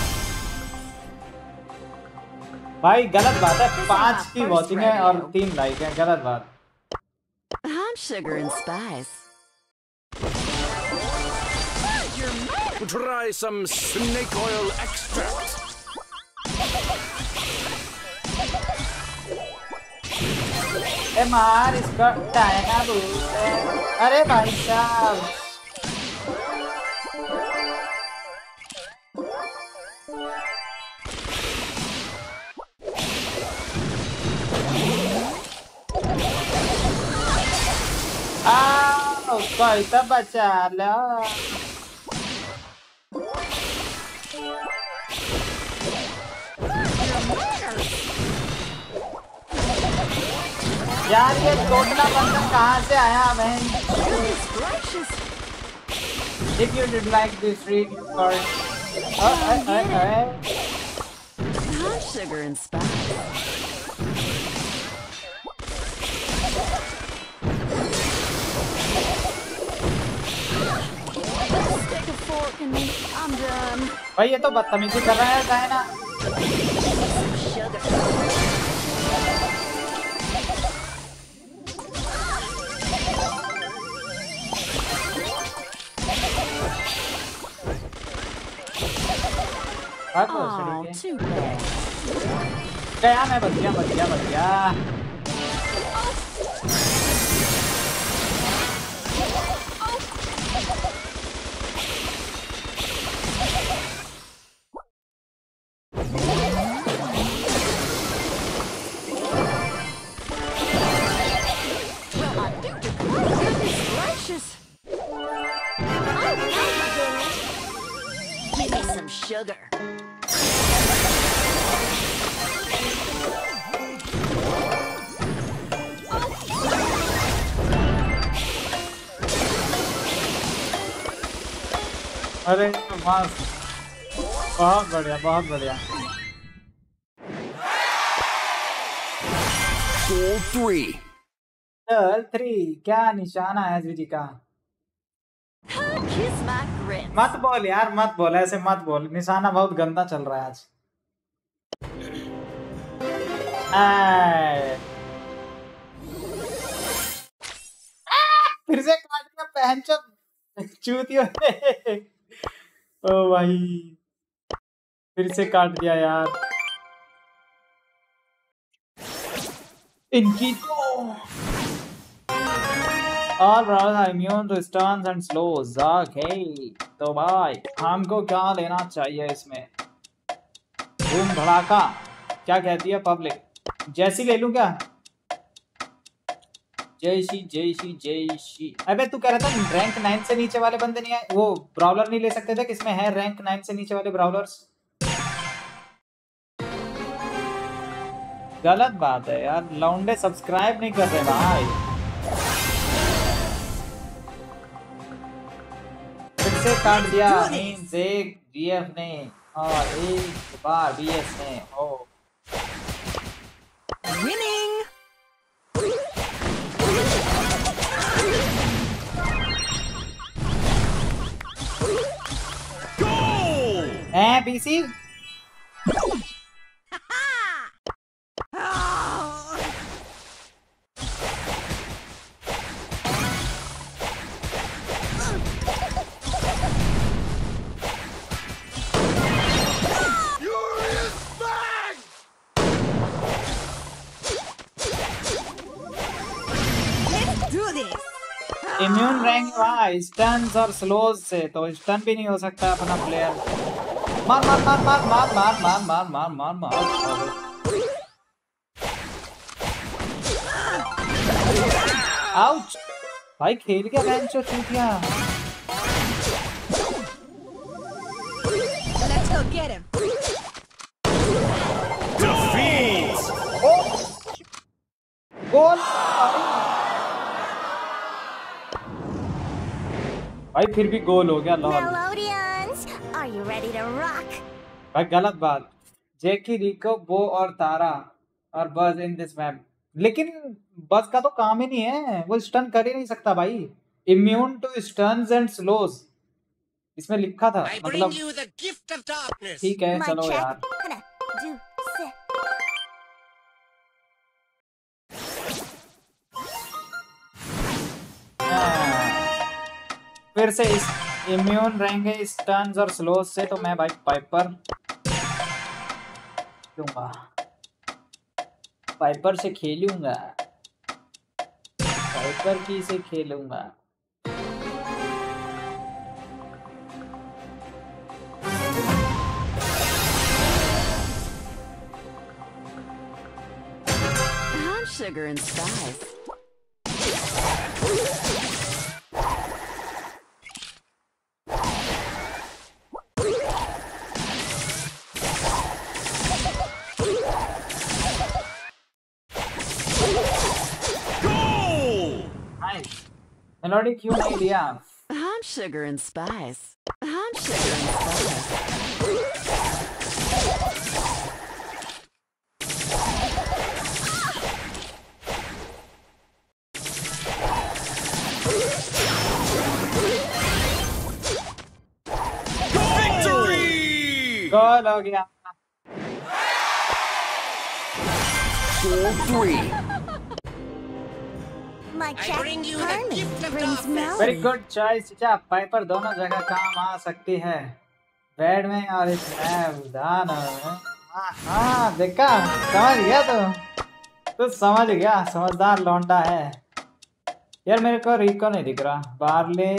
भाई। गलत बात है, पांच की वॉचिंग है और तीन लाइक है, गलत बात। I'm sugar and spice. Try some snake oil extract. ए मार इसका टाइना बूट। अरे भाई साहब आओ कोई तो बचा लो। यार ये टोटला बंधन कहाँ से आया बहन। Goodness gracious. If you did like this read or oh, oh, oh, oh. I'm sugar and spice. Stick a fork in me. I'm done. भाई ये तो बदतमीजी कर रहा है डायना। Oh, too bad. गया मैं बच गया बच गया बच गया। Give me some sugar. अरे मस्त, बहुत बढ़िया बहुत बढ़िया। Four three. चल थ्री क्या निशाना है एसवीजी का? Kiss my grits. मत बोल यार मत बोल, ऐसे मत बोल, निशाना बहुत गंदा चल रहा है आज। आए। फिर से काट के पहन चूतियों ने। ओ भाई फिर से काट दिया यार इनकी को। All brothers are immune to stuns and slows. Okay, तो भाई हमको क्या लेना चाहिए इसमें? धूम धड़ाका क्या कहती है पब्लिक? जैसी ले लूं क्या? जय श्री जय श्री जय श्री। अबे तू कह रहा था रैंक नाइन से नीचे वाले बंदे नहीं है, वो ब्राउलर नहीं ले सकते थे? किसमें है रैंक नाइन से नीचे वाले ब्राउलर्स? गलत बात है यार, लौंडे सब्सक्राइब नहीं कर रहे भाई। फिर से काट दिया मींस एक जीएफ ने और एक बार बीएस ने। ओ Winning. हैं बीसी? इम्यून रैंक हुआ स्टन्स और स्लोज से, तो स्टन भी नहीं हो सकता अपना प्लेयर। मार मार मार मार मार मार मार मार मार मार मार। आउच भाई खेल क्या बेंच और चूतिया। Let's go get him. Defeat. गोल भाई, फिर भी गोल हो गया। Lol Melodians, are you ready to rock? भाई गलत बात। जैकी रिको बो और तारा और बज इन दिस मैप, लेकिन बज का तो काम ही नहीं है, वो स्टन कर ही नहीं सकता भाई। Immune to stuns and slows इसमें लिखा था, I bring मतलब you the gift of darkness. ठीक है Mic चलो check. यार। Gonna do sit. फिर से इस इम्यून रहेंगे स्टन्स और स्लोज से, तो मैं भाई पाइपर लूंगा, पाइपर से खेलूंगा, पाइपर की से खेलूंगा। I'm sugar and spice. Melody क्यों नहीं लिया? I'm sugar and spice. I'm sugar and spice. गोल हो गया। Four three. My I cat bring you the Hermie gift of brings darkness. Very melody. Good choice चीचा। Piper दोनों जगह काम आ सकती है, बेड में और इस मैदान में। हाँ हाँ देखा, समझ गया तू तू समझ गया, समझदार लौंडा है। यार मेरे को रिको नहीं दिख रहा। बार्ले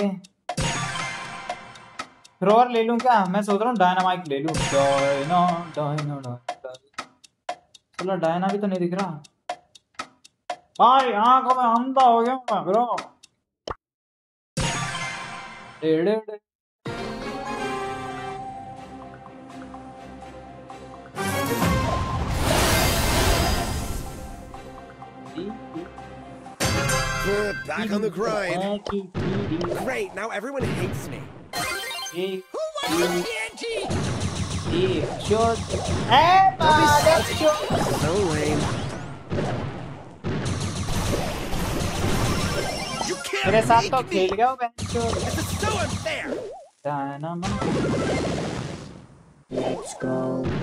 थ्रोअर ले लूं क्या? मैं सोच रहा हूँ डायनामाइट ले लूं। डायनो डायनो डायनो चलो, डायना भी तो नहीं दिख रहा भाई, आंखों में अंधा हो गया मैं ब्रो। डेढ़ Uh, back on the grind. Great, now everyone hates me. Who wants T N T? So lame. You can't मेरे साथ make तो me. खेल गया वो बच्चों। This is so unfair. Let's go।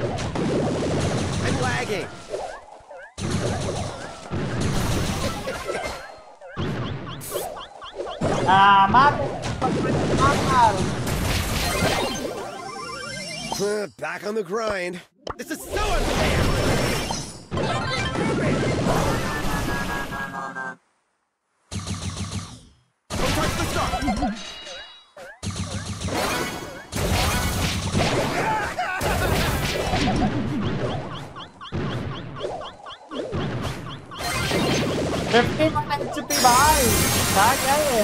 I'm lagging. Ah, मार मार। Uh, back on the grind. This is so unfair. Don't touch the star. Fifty one HP भाई, क्या क्या है?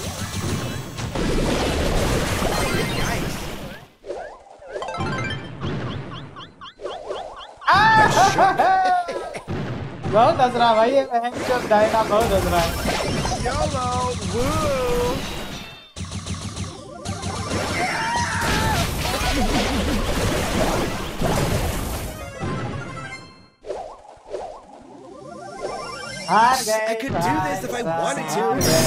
बहुत हंस रहा भाई ये बहन डायना, बहुत हंस रहा है। YOLO! Woo! हार गए। I could do this if I wanted to. हार गए।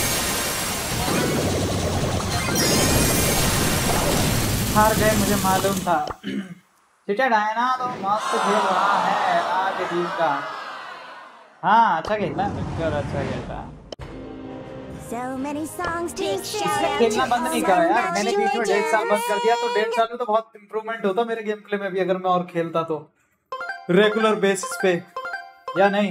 हार गए, मुझे मालूम था। चिटा डायना तो मस्त खेल रहा है आज टीम का। हाँ अच्छा खेलता है, बिल्कुल अच्छा खेलता है। So many songs to shout इसने out खेलना to बंद नहीं all करा our यार, मैंने बीच में डेढ़ साल बंद कर दिया, तो डेढ़ साल में तो बहुत इम्प्रूवमेंट होता मेरे गेम प्ले में भी, अगर मैं और खेलता तो रेगुलर बेसिस पे, या नहीं?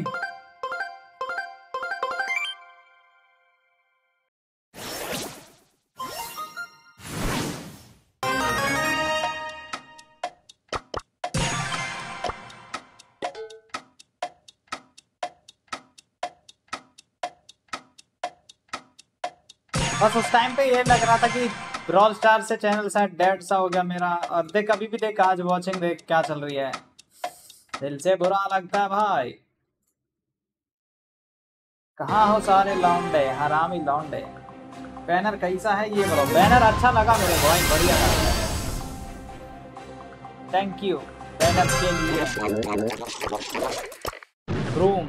बस उस टाइम पे ये लग रहा था कि ब्रॉल स्टार से चैनल शायद डेड सा हो गया मेरा। और देख अभी भी देख, आज वॉचिंग देख क्या चल रही है, दिल से बुरा लगता है भाई। कहाँ हो सारे लौंडे, हरामी लौंडे। बैनर कैसा है ये बोलो। बैनर अच्छा लगा मेरे भाई, बढ़िया लगा, थैंक यू बैनर के लिए। रूम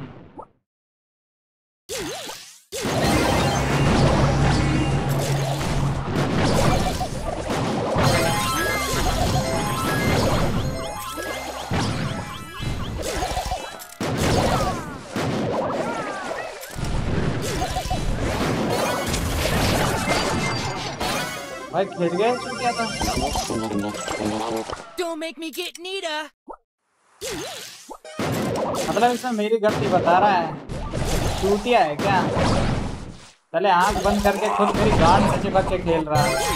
भाई खेल गए क्या था? Don't make me get Nita. मतलब इसमें मेरी गलती बता रहा है, चूतिया है क्या? पहले आंख बंद करके खुद मेरी गांड से चिपक के खेल रहा है।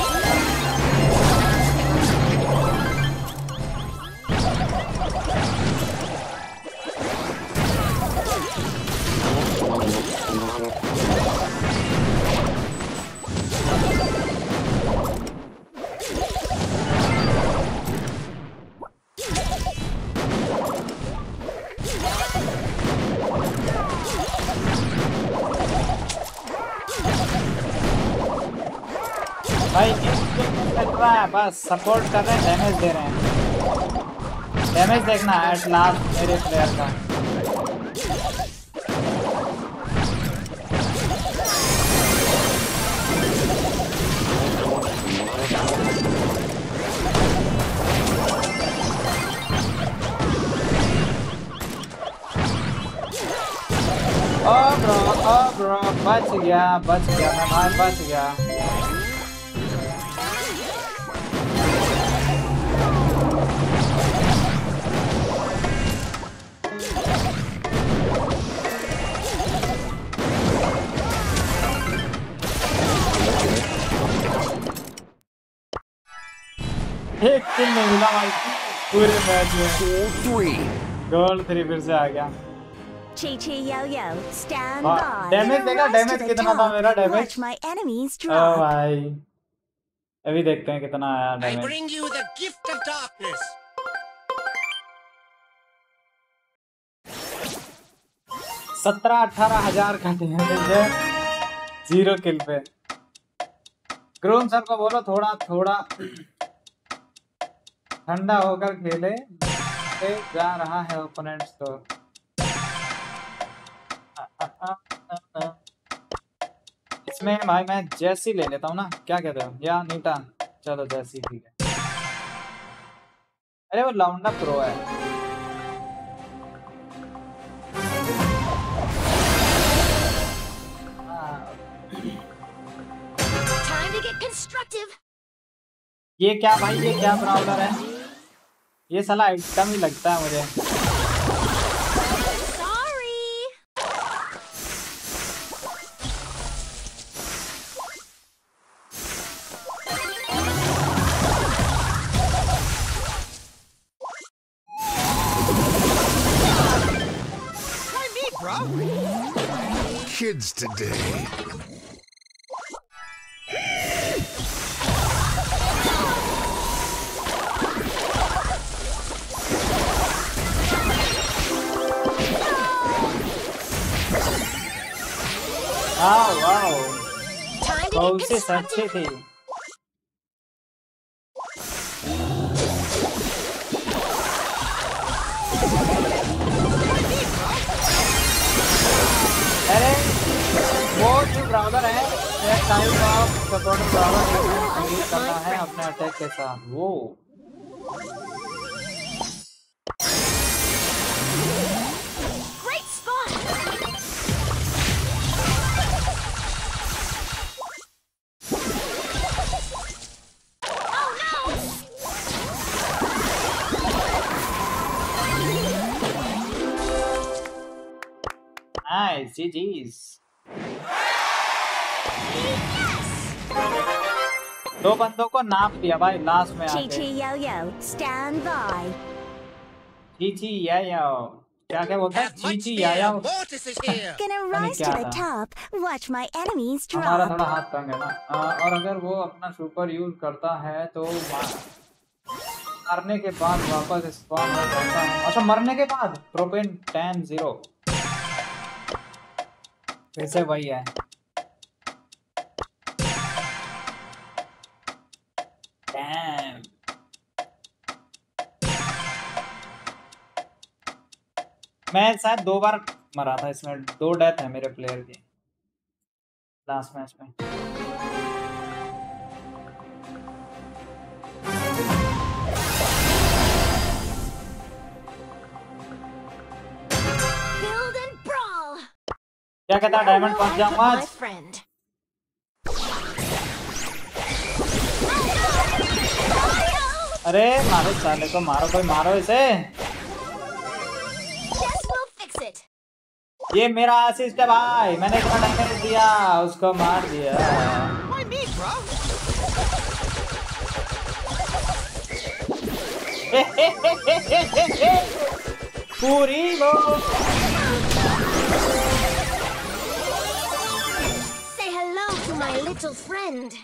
भाई चल रहा है, बस सपोर्ट कर रहे हैं, डैमेज दे रहे हैं। डैमेज देखना है एट लास्ट मेरे प्लेयर का। ओ ब्रो ओ ब्रो बच गया बच गया मैं भाई बच गया। एक किल नहीं मिला भाई पूरे मैच में। गोल थ्री फिर से आ गया। Chi-Chi Yo-Yo, stand हाँ, by. डैमेज देखा Rise डैमेज to the कितना था top. मेरा डैमेज। Watch my enemies ओ drop. भाई अभी देखते हैं कितना आया I damage. bring you the gift of darkness. सत्रह अठारह हजार का डैमेज है जीरो किल पे। ग्रोम सर को बोलो थोड़ा थोड़ा ठंडा होकर खेले, ले जा रहा है ओपोनेंट्स को। इसमें भाई मैं जैसी ले लेता हूँ ना, क्या कहते हो या नीटा? चलो जैसी ठीक है। अरे वो लाउंडा प्रो है। Time to get constructive. ये क्या भाई, ये क्या ब्राउजर है? ये साला आइटम ही लगता है मुझे। Sorry. Why me, bro? Kids today. हाँ वाओ Time to बहुत get सी अच्छी constructive. थी। अरे वो जो ब्राउजर है एक type of support brawler use करना है अपने अटैक के साथ। वो Great spot. Oh no. Nice GGs. दो बंदों को नाप दिया भाई लास्ट में आके। Chi-Chi Yo-Yo, stand by. Chichi या या क्या क्या बोलता है? Have much चीची या या fear. Mortis is here. Gonna मैंने rise to क्या the था? top. Watch my enemies हमारा drop. थोड़ा हाथ तंग है ना। आ, और अगर वो अपना सुपर यूज करता है तो मार- मरने के बाद वापस स्पॉन हो जाता है। अच्छा मरने के बाद प्रोपेन टेन जीरो फिर से वही है। Damn. मैं शायद दो बार मरा था इसमें, दो डेथ है मेरे प्लेयर की लास्ट मैच में। Build and brawl. क्या कहता है डायमंड पहुंच जाऊंगा My आज? friend. अरे मारो साले को, मारो कोई मारो इसे। Jess will fix it. ये मेरा असिस्ट है भाई, मैंने इतना डैमेज दिया उसको मार दिया। Why me, bro? पूरी वो Say hello to my little friend.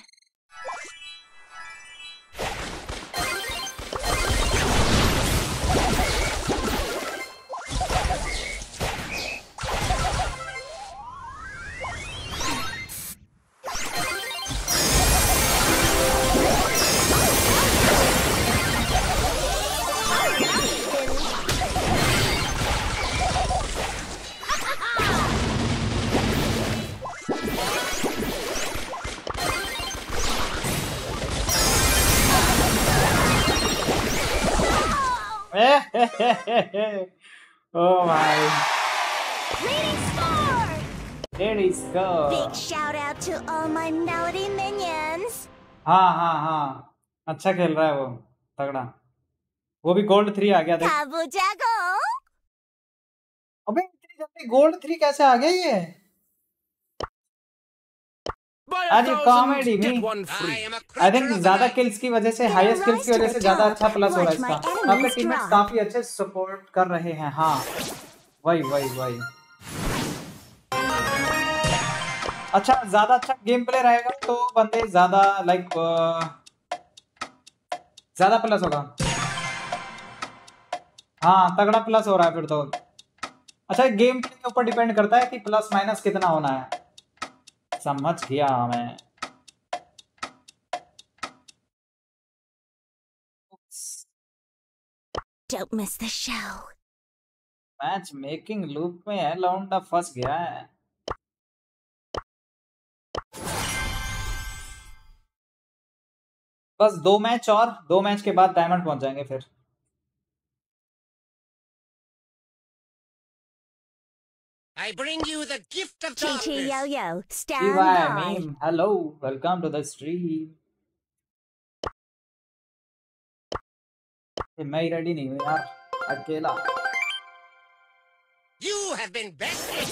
ओ भाई Leading score! Lady score. Big shout out to all my Melody minions. हाँ हाँ हाँ अच्छा खेल रहा है वो, तगड़ा। वो भी गोल्ड थ्री आ गया देख। 가보자고. अबे इतनी जल्दी गोल्ड थ्री कैसे आ गया ये? Buy a आज ये कॉमेडी thousand, get में one free. I am a I creature think of the ज्यादा night. किल्स की वजह से, Gonna हाईएस्ट किल्स की rise to वजह the से ज्यादा top. अच्छा प्लस हो रहा है Watch my इसका। enemies आपके टीममेट्स drop. काफी अच्छे सपोर्ट कर रहे हैं। हाँ वही वही वही। अच्छा ज्यादा अच्छा गेम प्ले रहेगा तो बंदे ज्यादा लाइक ज्यादा प्लस होगा। हाँ तगड़ा प्लस हो रहा है फिर तो। अच्छा गेम प्ले के ऊपर डिपेंड करता है कि प्लस माइनस कितना होना है। समझ गया मैं। Don't miss the show. Match making loop में है, लौंडा फंस गया है। बस दो मैच और, दो मैच के बाद डायमंड पहुंच जाएंगे फिर। I bring you the gift of Chi Chi Yo darkness. Yo, stand Eva, by. meme, hello, welcome to the stream। मैं ही रेडी नहीं हूँ यार, अकेला। You have been bested.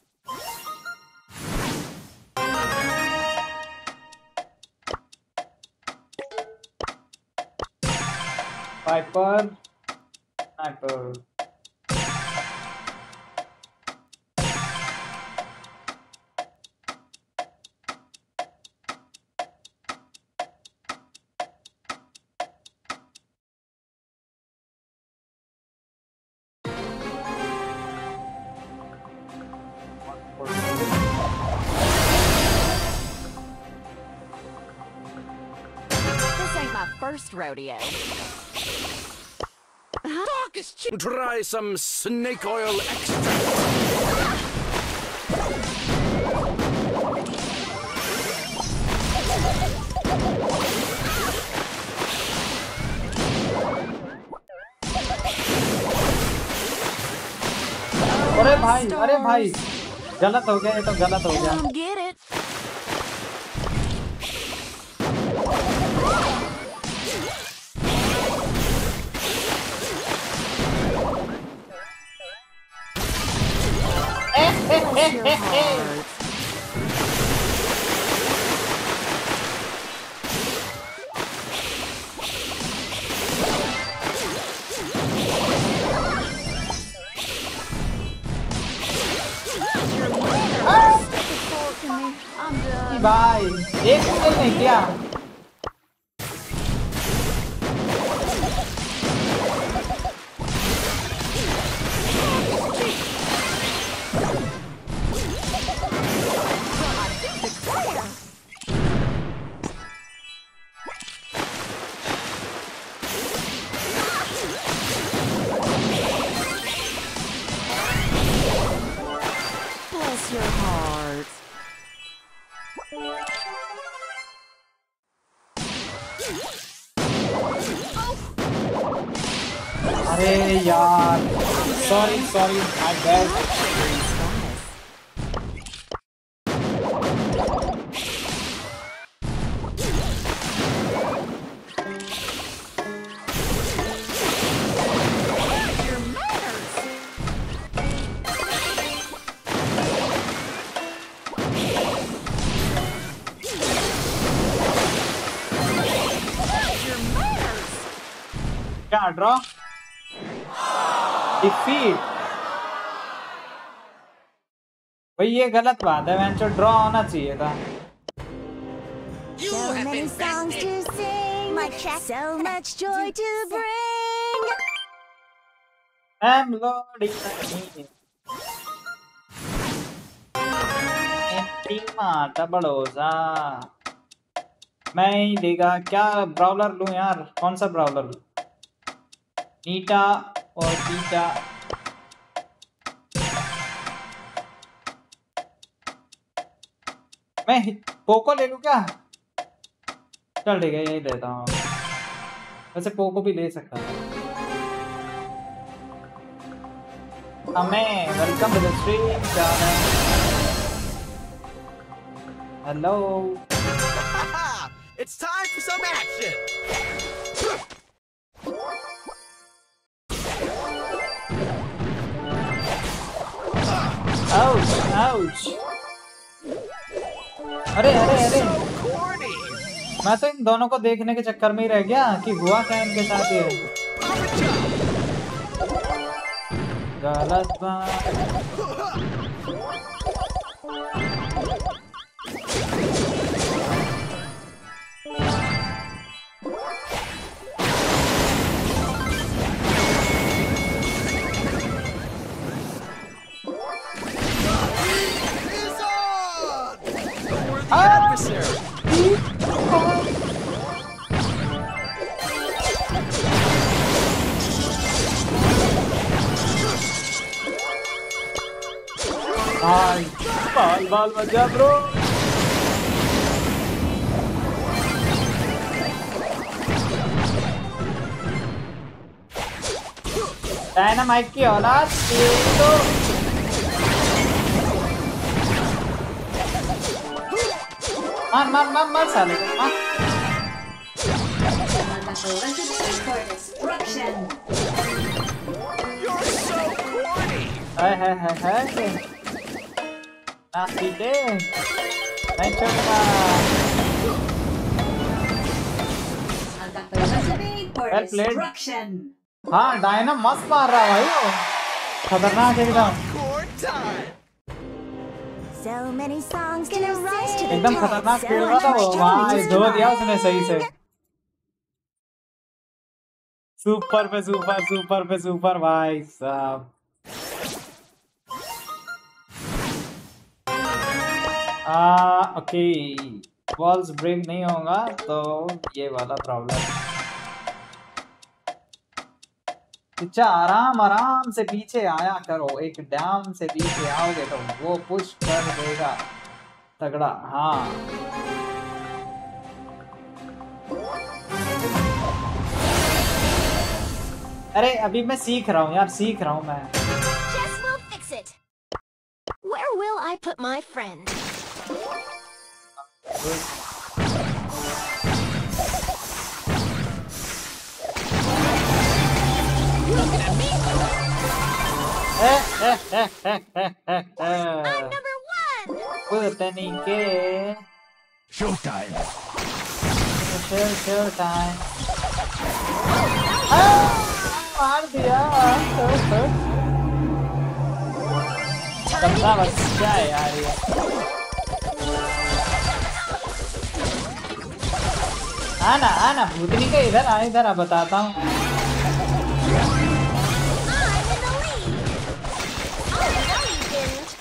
Piper, sniper। This ain't my first rodeo. Darkest chi- Try some snake oil extract. अरे भाई, अरे भाई, गलत हो गया ये तो, गलत हो गया। Come get it. Bless your heart. I'm done. भाई एक किल नहीं किया। Bless your heart. अरे यार, सॉरी सॉरी, माय बैड। क्या ड्रॉ? डिफीट। भाई ये गलत बात है, मैंने जो ड्रॉ होना चाहिए था। You So have many been songs bested. to sing. My check. So much joy to bring. I'm loading the माता बड़ोजा। मैं ही देगा क्या ब्राउलर लूं यार? कौन सा ब्राउलर लूं? नीटा और टीटा। मैं पोको ले लूं क्या? चल ठीक है, यही लेता हूँ। वैसे पोको भी ले सकता था। हमें welcome to the stream channel. Hello It's time for some action! Ouch ouch. अरे अरे अरे Corny! मैं तो इन दोनों को देखने के चक्कर में ही रह गया कि हुआ क्या इनके साथ ये। गलत बात। The adversary! हाय बाल बाल मत जा ब्रो। डायनामाइट की औलाद तेरी तो मार मार मार मार साले को मार। You're so corny! हाय हाय हाय हाय नास्ती के नहीं छोड़ना। Well played. हाँ डायना मस्त मार रहा है भाई वो, खतरनाक एकदम Core time! So many songs gonna rise to the एकदम top. खतरनाक So खेल रहा था much वो। time वहाँ to धो दिया survive. उसने सही से। सुपर पे सुपर सुपर पे सुपर भाई साहब। आ ओके वॉल्स ब्रेक नहीं होगा तो ये वाला प्रॉब्लम। अच्छा आराम आराम से पीछे आया करो, एक डैम से पीछे आओगे तो वो पुश कर देगा तगड़ा। हाँ अरे अभी मैं सीख रहा हूँ यार, सीख रहा हूँ मैं। Jess will fix it. Where will I put my friend? I'm number one. पुतनी के Showtime! Show show time. मार दिया। कमरा बच्चा है यार ये। आना आना भूतनी के इधर आ, इधर आ बताता हूँ। I'm in the lead. Oh, no, you didn't.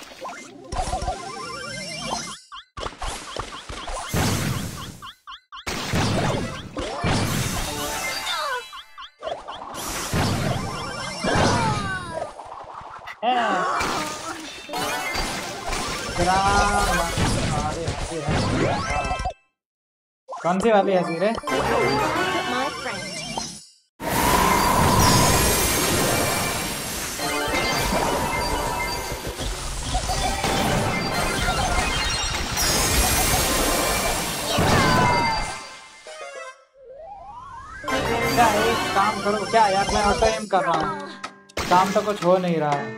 ए, ड्रामा। अरे, अरे, अरे। कौन सी वाली हंसी रे? Where will I put my friend? क्या एक काम करो क्या यार, मैं ऑटो एम कर रहा हूँ, काम तो कुछ हो नहीं रहा है।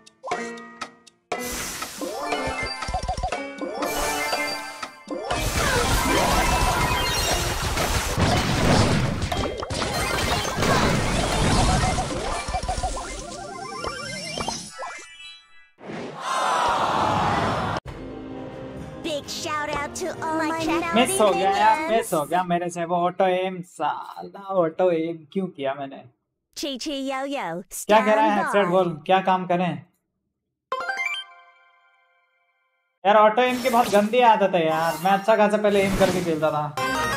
Big shout out to all my miss हो गया यार, मिस हो गया मेरे से वो ऑटो एम। साला ऑटो एम क्यों किया मैंने? Chi Chi Yo Yo. क्या कह रहा है stand हेडसेट? by. बोल क्या काम करें यार? ऑटो एम की बहुत गंदी आदत है यार, मैं अच्छा खासा पहले एम करके खेलता था।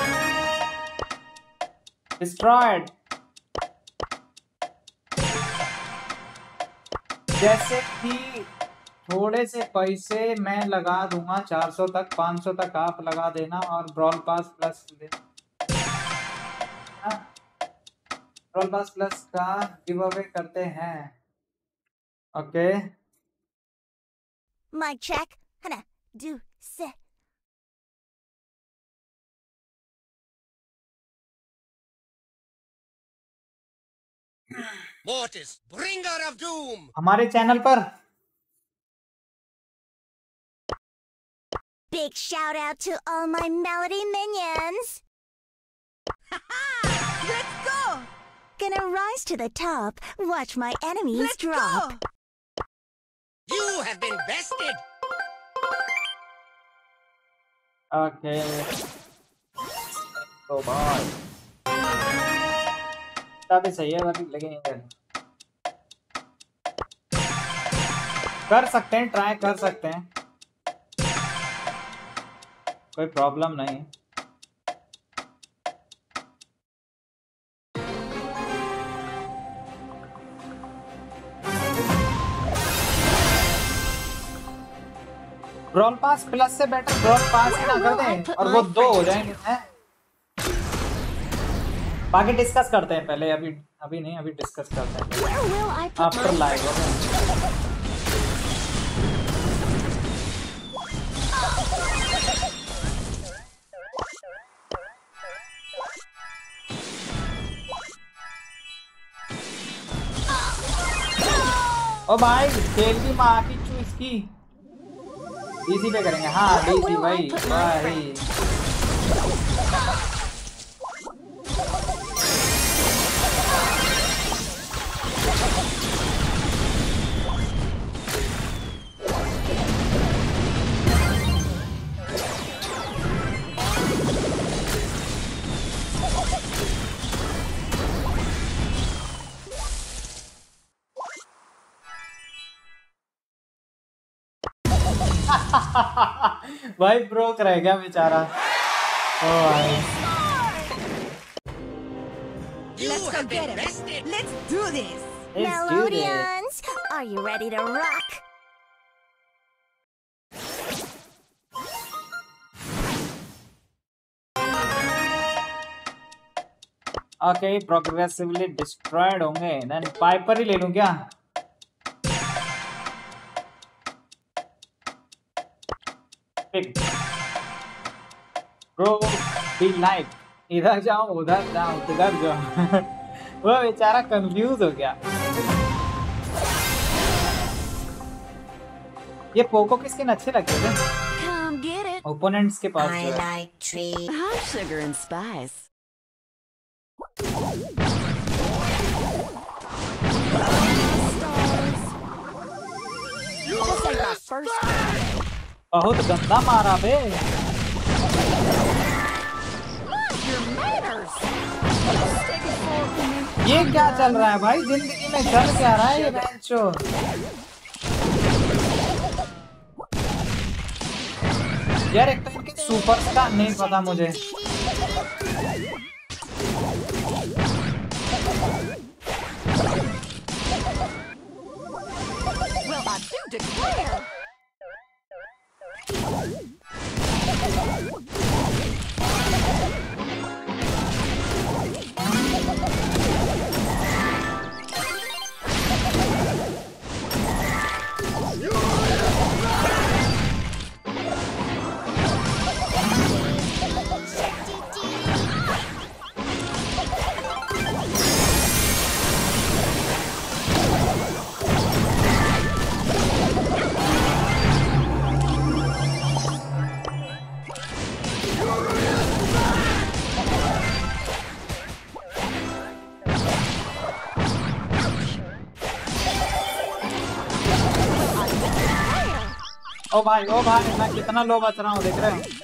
डिस्ट्रॉयड। जैसे कि थोड़े से पैसे मैं लगा दूंगा, चार सौ तक पाँच सौ तक आप लगा देना और brawl pass plus brawl pass plus का गिव अवे करते हैं। Okay Mic check. Hana, do, se. Mortis, bringer of doom. हमारे चैनल पर Big shout out to all my melody minions. Let's go! Gonna rise to the top. Watch my enemies Let's drop. go! You have been bested. Okay तो bye तभी सही है बाकी लगेंगे कर सकते हैं ट्राई कर सकते हैं कोई प्रॉब्लम नहीं ब्रॉल पास प्लस से बेटर ब्रॉल पास ही ना कर दें और वो दो हो जाएंगे हैं बाकी डिस्कस करते हैं पहले अभी अभी नहीं अभी डिस्कस करते हैं Where will I put after my live ओ भाई खेल की माँ की चूस की डीसी पे करेंगे हाँ डीसी भाई भाई भाई ब्रोक रह गया बेचारा ओ भाई You Let's go have get been him. bested. Let's do this! Let's do this. Melodians, are you ready to rock? Okay progressively destroyed होंगे देन पाइपर ही ले लूं क्या पिक ब्रो बी लाइक इधर जाओ उधर जाओ किधर जाओ वो बेचारा कंफ्यूज हो गया ये पोको किसके अच्छे लगते थे Come get it. ओपोनेंट्स के पास I जो है like trees. Hot sugar and spice. Just like my first one. बहुत गंदा मारा बे Your manners. Just take it forward from me. ये क्या चल रहा है भाई जिंदगी में चल क्या रहा है ये बेंचो यार एक तो इनके सुपर का नहीं पता मुझे Well, I do declare. ओ भाई ओ भाई मैं कितना लो बच रहा हूँ देख रहे हो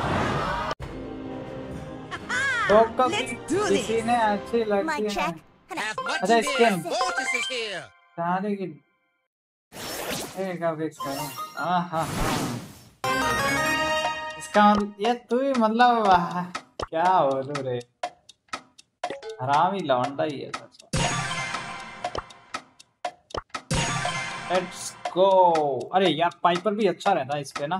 Let's do this. किसी ने अच्छी लगती Mic है check. Have much अच्छा, beer. skin. Mortis is here. सारे की एक अब फिक्स करो। हाँ हाँ हाँ। इसका मतलब ये तू ही मतलब आह, क्या हो तू रे, हरामी लौंडा ही है सच में। Let's go. अरे यार पाइपर भी अच्छा रहता है इस पे ना।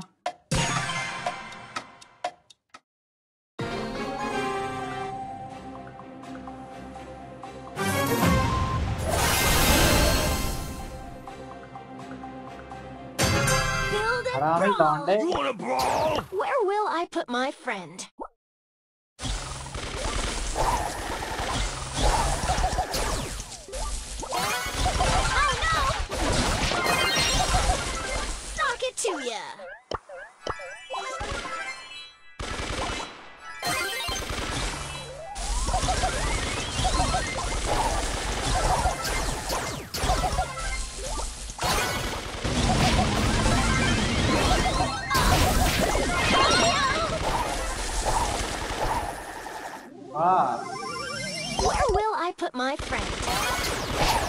Build a हरामी लौंडे। You wanna brawl? Where will I put my friend? Oh no! Knock it to ya! वाह। Where will I put my friend?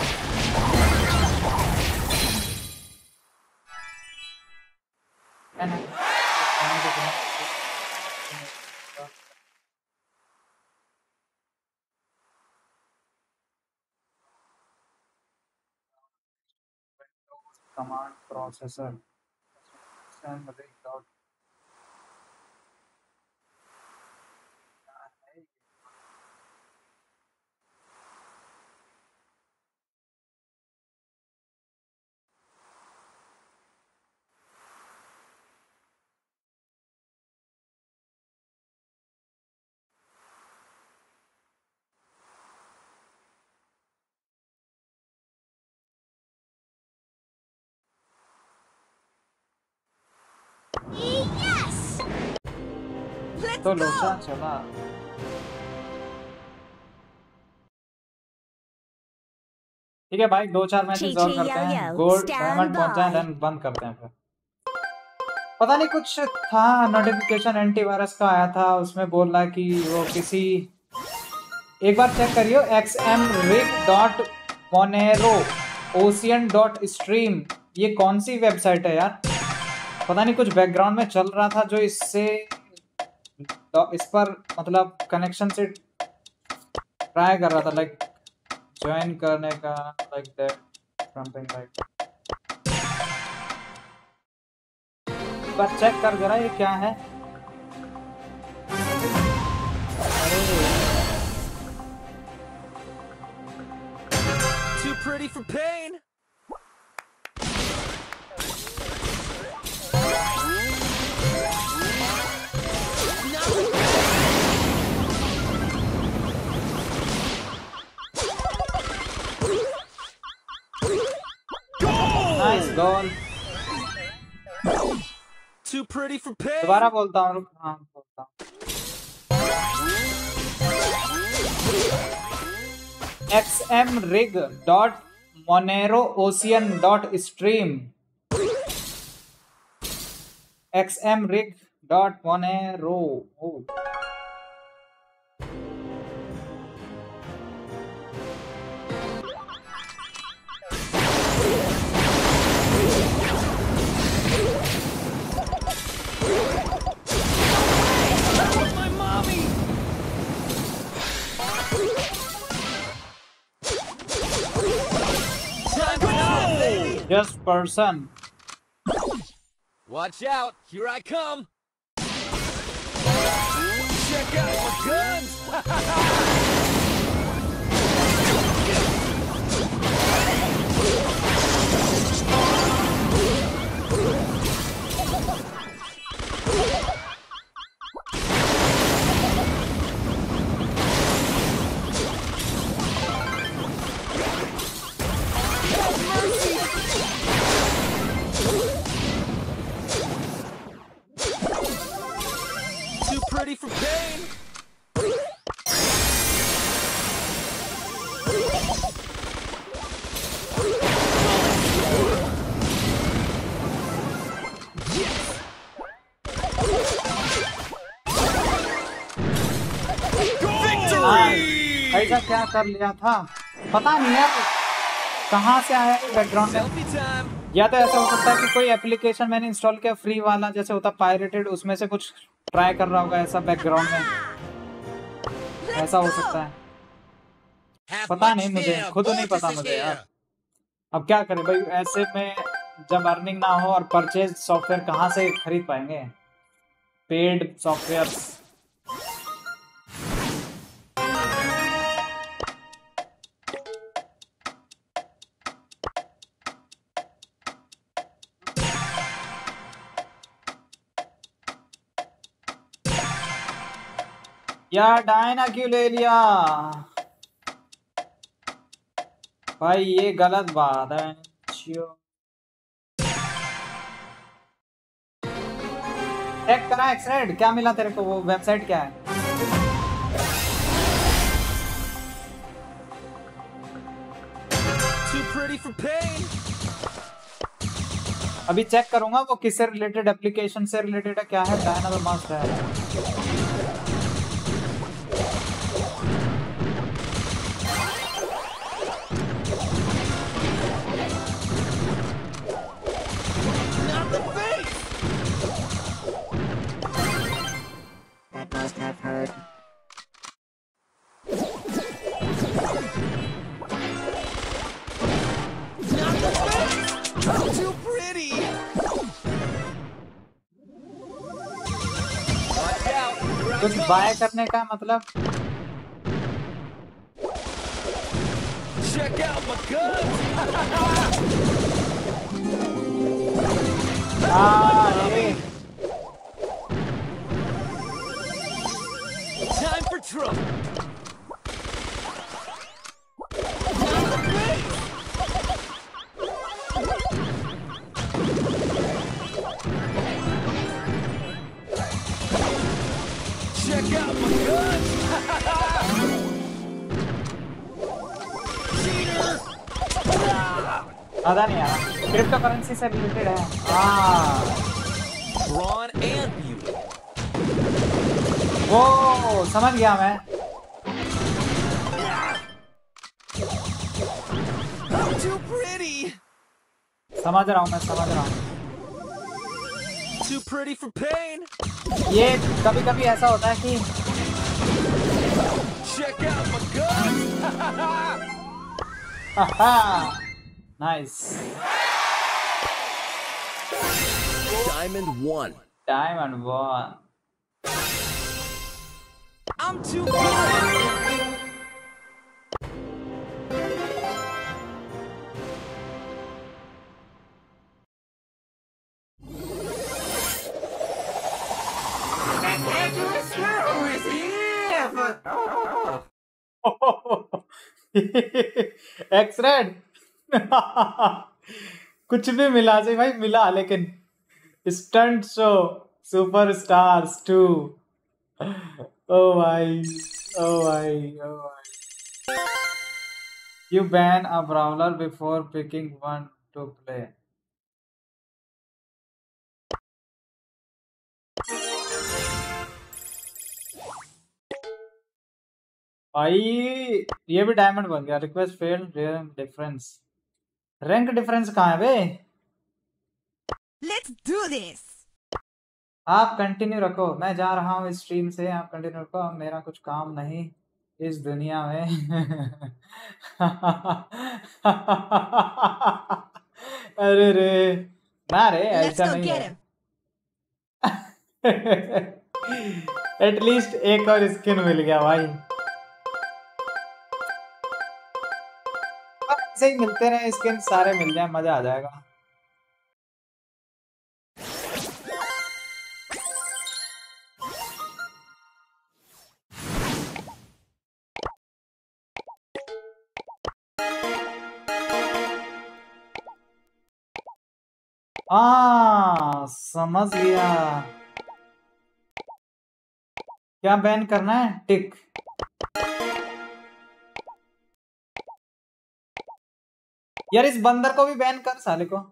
Command processor. Send the big dot. Yes! Let's तो लोचा go! चला। ठीक है भाई, दो चार मैचेस और करते हैं। Yo-yo, गोल्ड stand डायमंड पहुंचा है, by. देन बंद करते हैं फिर। पता नहीं कुछ था, नोटिफिकेशन एंटीवायरस का आया था, उसमें बोल रहा है कि वो किसी, एक बार चेक करियो X M rig dot Monero ocean dot stream. ये कौन सी वेबसाइट है यार? पता नहीं कुछ बैकग्राउंड में चल रहा था जो इससे इस पर मतलब कनेक्शन से ट्राई कर रहा था, लाइक ज्वाइन करने का, लाइक दैट समथिंग लाइक। पर चेक कर जरा ये क्या है। Too pretty for pain. Nice goal. Too pretty for pain. दोबारा बोलता हूँ, रुक, हाँ बोलता हूँ। X M rig dot Monero ocean dot stream. X M rig dot Monero. My mommy. Time for nothing. Just person. Watch out! Here I come. Check out my guns. Too pretty for pain. ऐसा क्या कर लिया था? पता नहीं यार कहाँ से आया बैकग्राउंड में। Selfie time. या तो ऐसा हो सकता है कि कोई एप्लीकेशन मैंने इंस्टॉल किया फ्री वाला, जैसे होता पायरेटेड, उसमें से कुछ ट्राई कर रहा होगा ऐसा बैकग्राउंड में, ऐसा हो सकता है। Have पता much नहीं मुझे, fear. खुद नहीं पता Mortis is मुझे यार। here. अब क्या करें भाई, ऐसे में जब अर्निंग ना हो और परचेज सॉफ्टवेयर कहाँ से खरीद पाएंगे, पेड सॉफ्टवेयर। यार डायना क्यों ले लिया भाई, ये गलत बात है। चेक करा एक्सरेड, क्या मिला तेरे को, वो वेबसाइट क्या है? Too pretty for pain. अभी चेक करूंगा वो किससे रिलेटेड, एप्लीकेशन से रिलेटेड है, क्या है। डायना तो मस्त है। Not the face. That must have hurt. Not the face. Too pretty. Watch out. Here I कुछ come. बाय करने का मतलब, Check out my guns. हाँ ये Time for trouble. Not the face. Check out my guns. Cheater. पता नहीं यार, crypto currency से रिलेटेड है। हाँ Brawn and beauty. वो समझ गया मैं। Too pretty. समझ रहा हूँ मैं, समझ रहा हूँ। Too pretty for pain. ये कभी कभी ऐसा होता है कि Check out my guns. Nice. Diamond one. Diamond one. I'm too good. एक्स रेड कुछ भी मिला जी भाई, मिला, लेकिन stunt show super stars too. ओ भाई, ओ भाई, ओ भाई। You ban a brawler before picking one to play. भाई ये भी डायमंड बन गया। Request failed, rank difference. Rank difference कहाँ है बे? Let's do this. आप कंटिन्यू रखो, मैं जा रहा हूँ स्ट्रीम से। आप कंटिन्यू रखो, मेरा कुछ काम नहीं इस दुनिया में। अरे रे ना रे, Let's ऐसा go नहीं get है। him. एटलीस्ट एक और स्किन मिल गया भाई। ऐसे ही मिलते रहे स्किन, सारे मिल जाए, मजा आ जाएगा। हाँ समझ गया, क्या बैन करना है? टिक। यार इस बंदर को भी बैन कर साले को।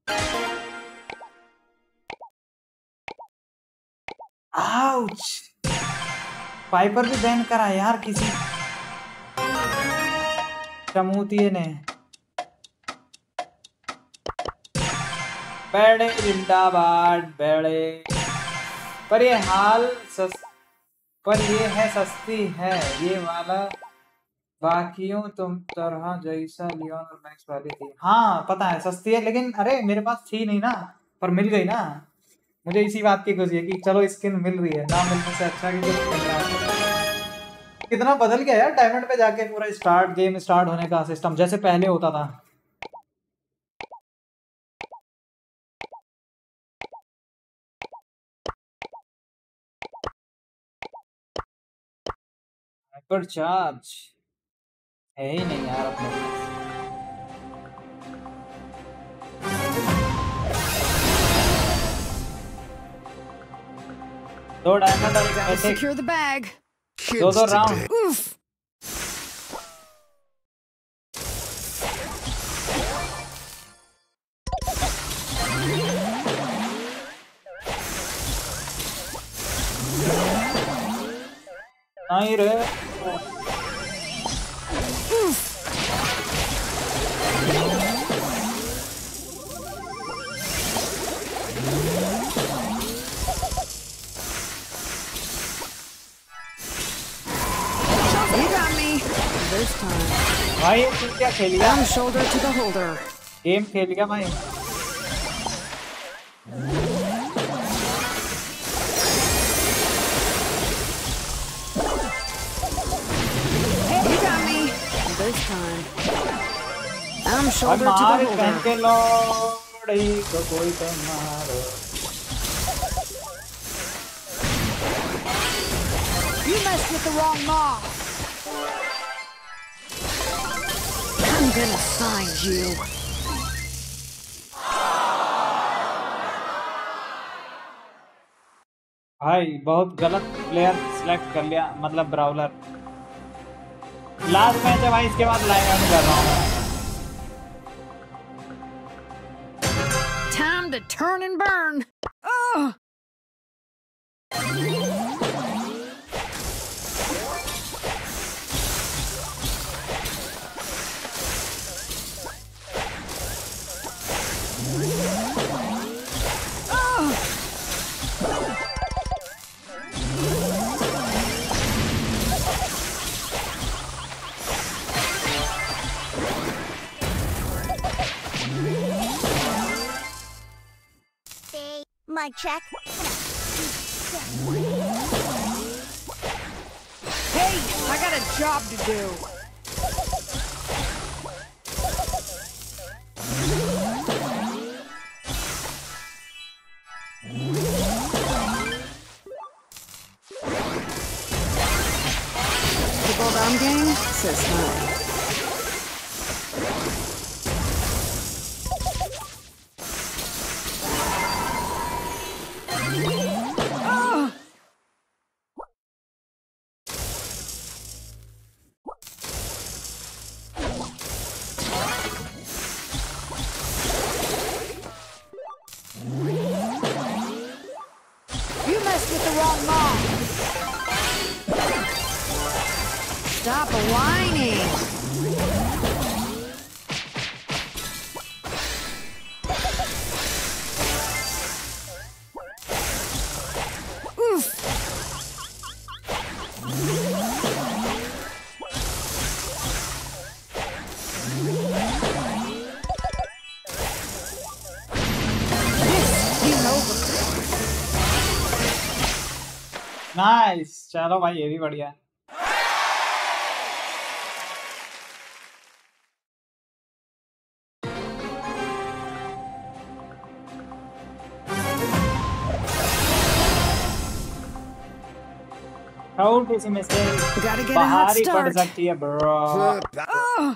आउच, पाइपर भी बैन करा यार किसी। चमूतिए ने बेड़े जिंदाबाद बेड़े। पर ये हाल सस पर ये है सस्ती है ये वाला बाकियों तुम तरह जैसा लियोन और मैक्स वाली थी। हाँ पता है सस्ती है लेकिन अरे मेरे पास थी नहीं ना, पर मिल गई ना। मुझे इसी बात की खुशी है कि चलो स्किन मिल रही है, ना मिलने से अच्छा कि कुछ मिल रहा है। कितना बदल गया यार डायमंड पे जाके पूरा स्टार्ट गेम स्टार्ट होने का सिस्टम जैसे पहले होता था। हाइपर चार्ज है ही नहीं यार अपने पास। दो डायमंड और Gotta एक secure the bag. दो दो राउंड। Oof. नहीं रे You got me. This time. भाई तू क्या खेल गया? From shoulder to the holder. Game खेल गया भाई। You got me. This time. I'm और shoulder to मार the पहन holder. के लोड़ी को कोई तो मारो। You messed with the wrong mob. I'm gonna find you. भाई बहुत गलत प्लेयर सिलेक्ट कर लिया, मतलब ब्राउलर। लास्ट मैच है भाई, इसके बाद लाइन आउट कर रहा हूँ। Time to turn and burn. Ugh. Say, mic check. Hey, I got a job to do. Triple down game says hi. You messed with the wrong mom. Stop whining. Oof. This is over. Nice, चलो भाई ये भी बढ़िया है। छोटी सी mistake Gotta get a hot बाहर ही पड़ start. सकती है bro. Uh, that- Ugh.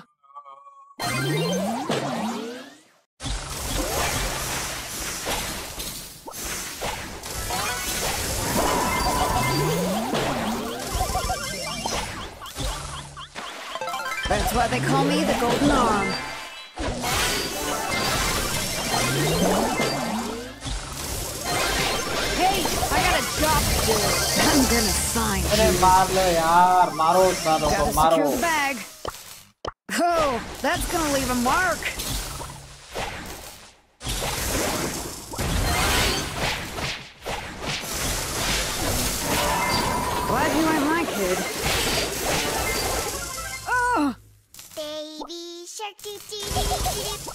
That's why they call me the Golden Arm. Hey, I got a job to do. I'm gonna find अरे you. मार लो यार, मारो उस वालों को Gotta मारो। secure the bag. Oh, that's gonna leave a mark. Glad you ain't my kid. Oh! Baby shark doo doo doo doo doo.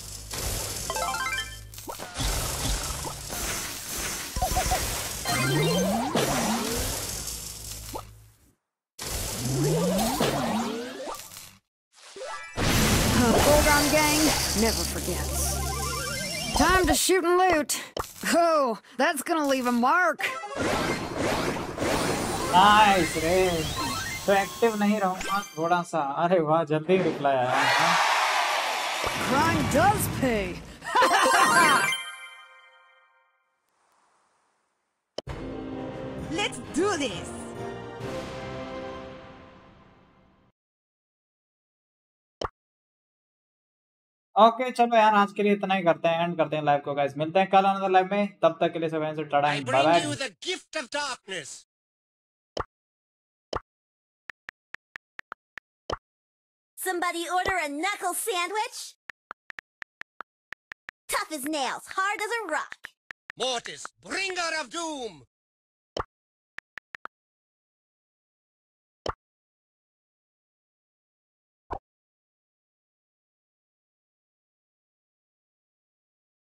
Bullgum gang never forgets. Time to shoot and loot. Oh, that's gonna leave a mark. Nice रे, तो active नहीं रहूंगा थोड़ा सा। अरे वाह, जल्दी reply आया। Crime does pay. Let's do this. Okay चलो यार, आज के लिए इतना ही करते हैं, एंड करते हैं लाइव को गाइस। मिलते हैं कल अनदर लाइव में, तब तक के लिए सब से tata, I bye bring bye. you the gift of darkness. Somebody order a knuckle sandwich? Tough as nails, hard as a rock. Mortis, bringer of doom.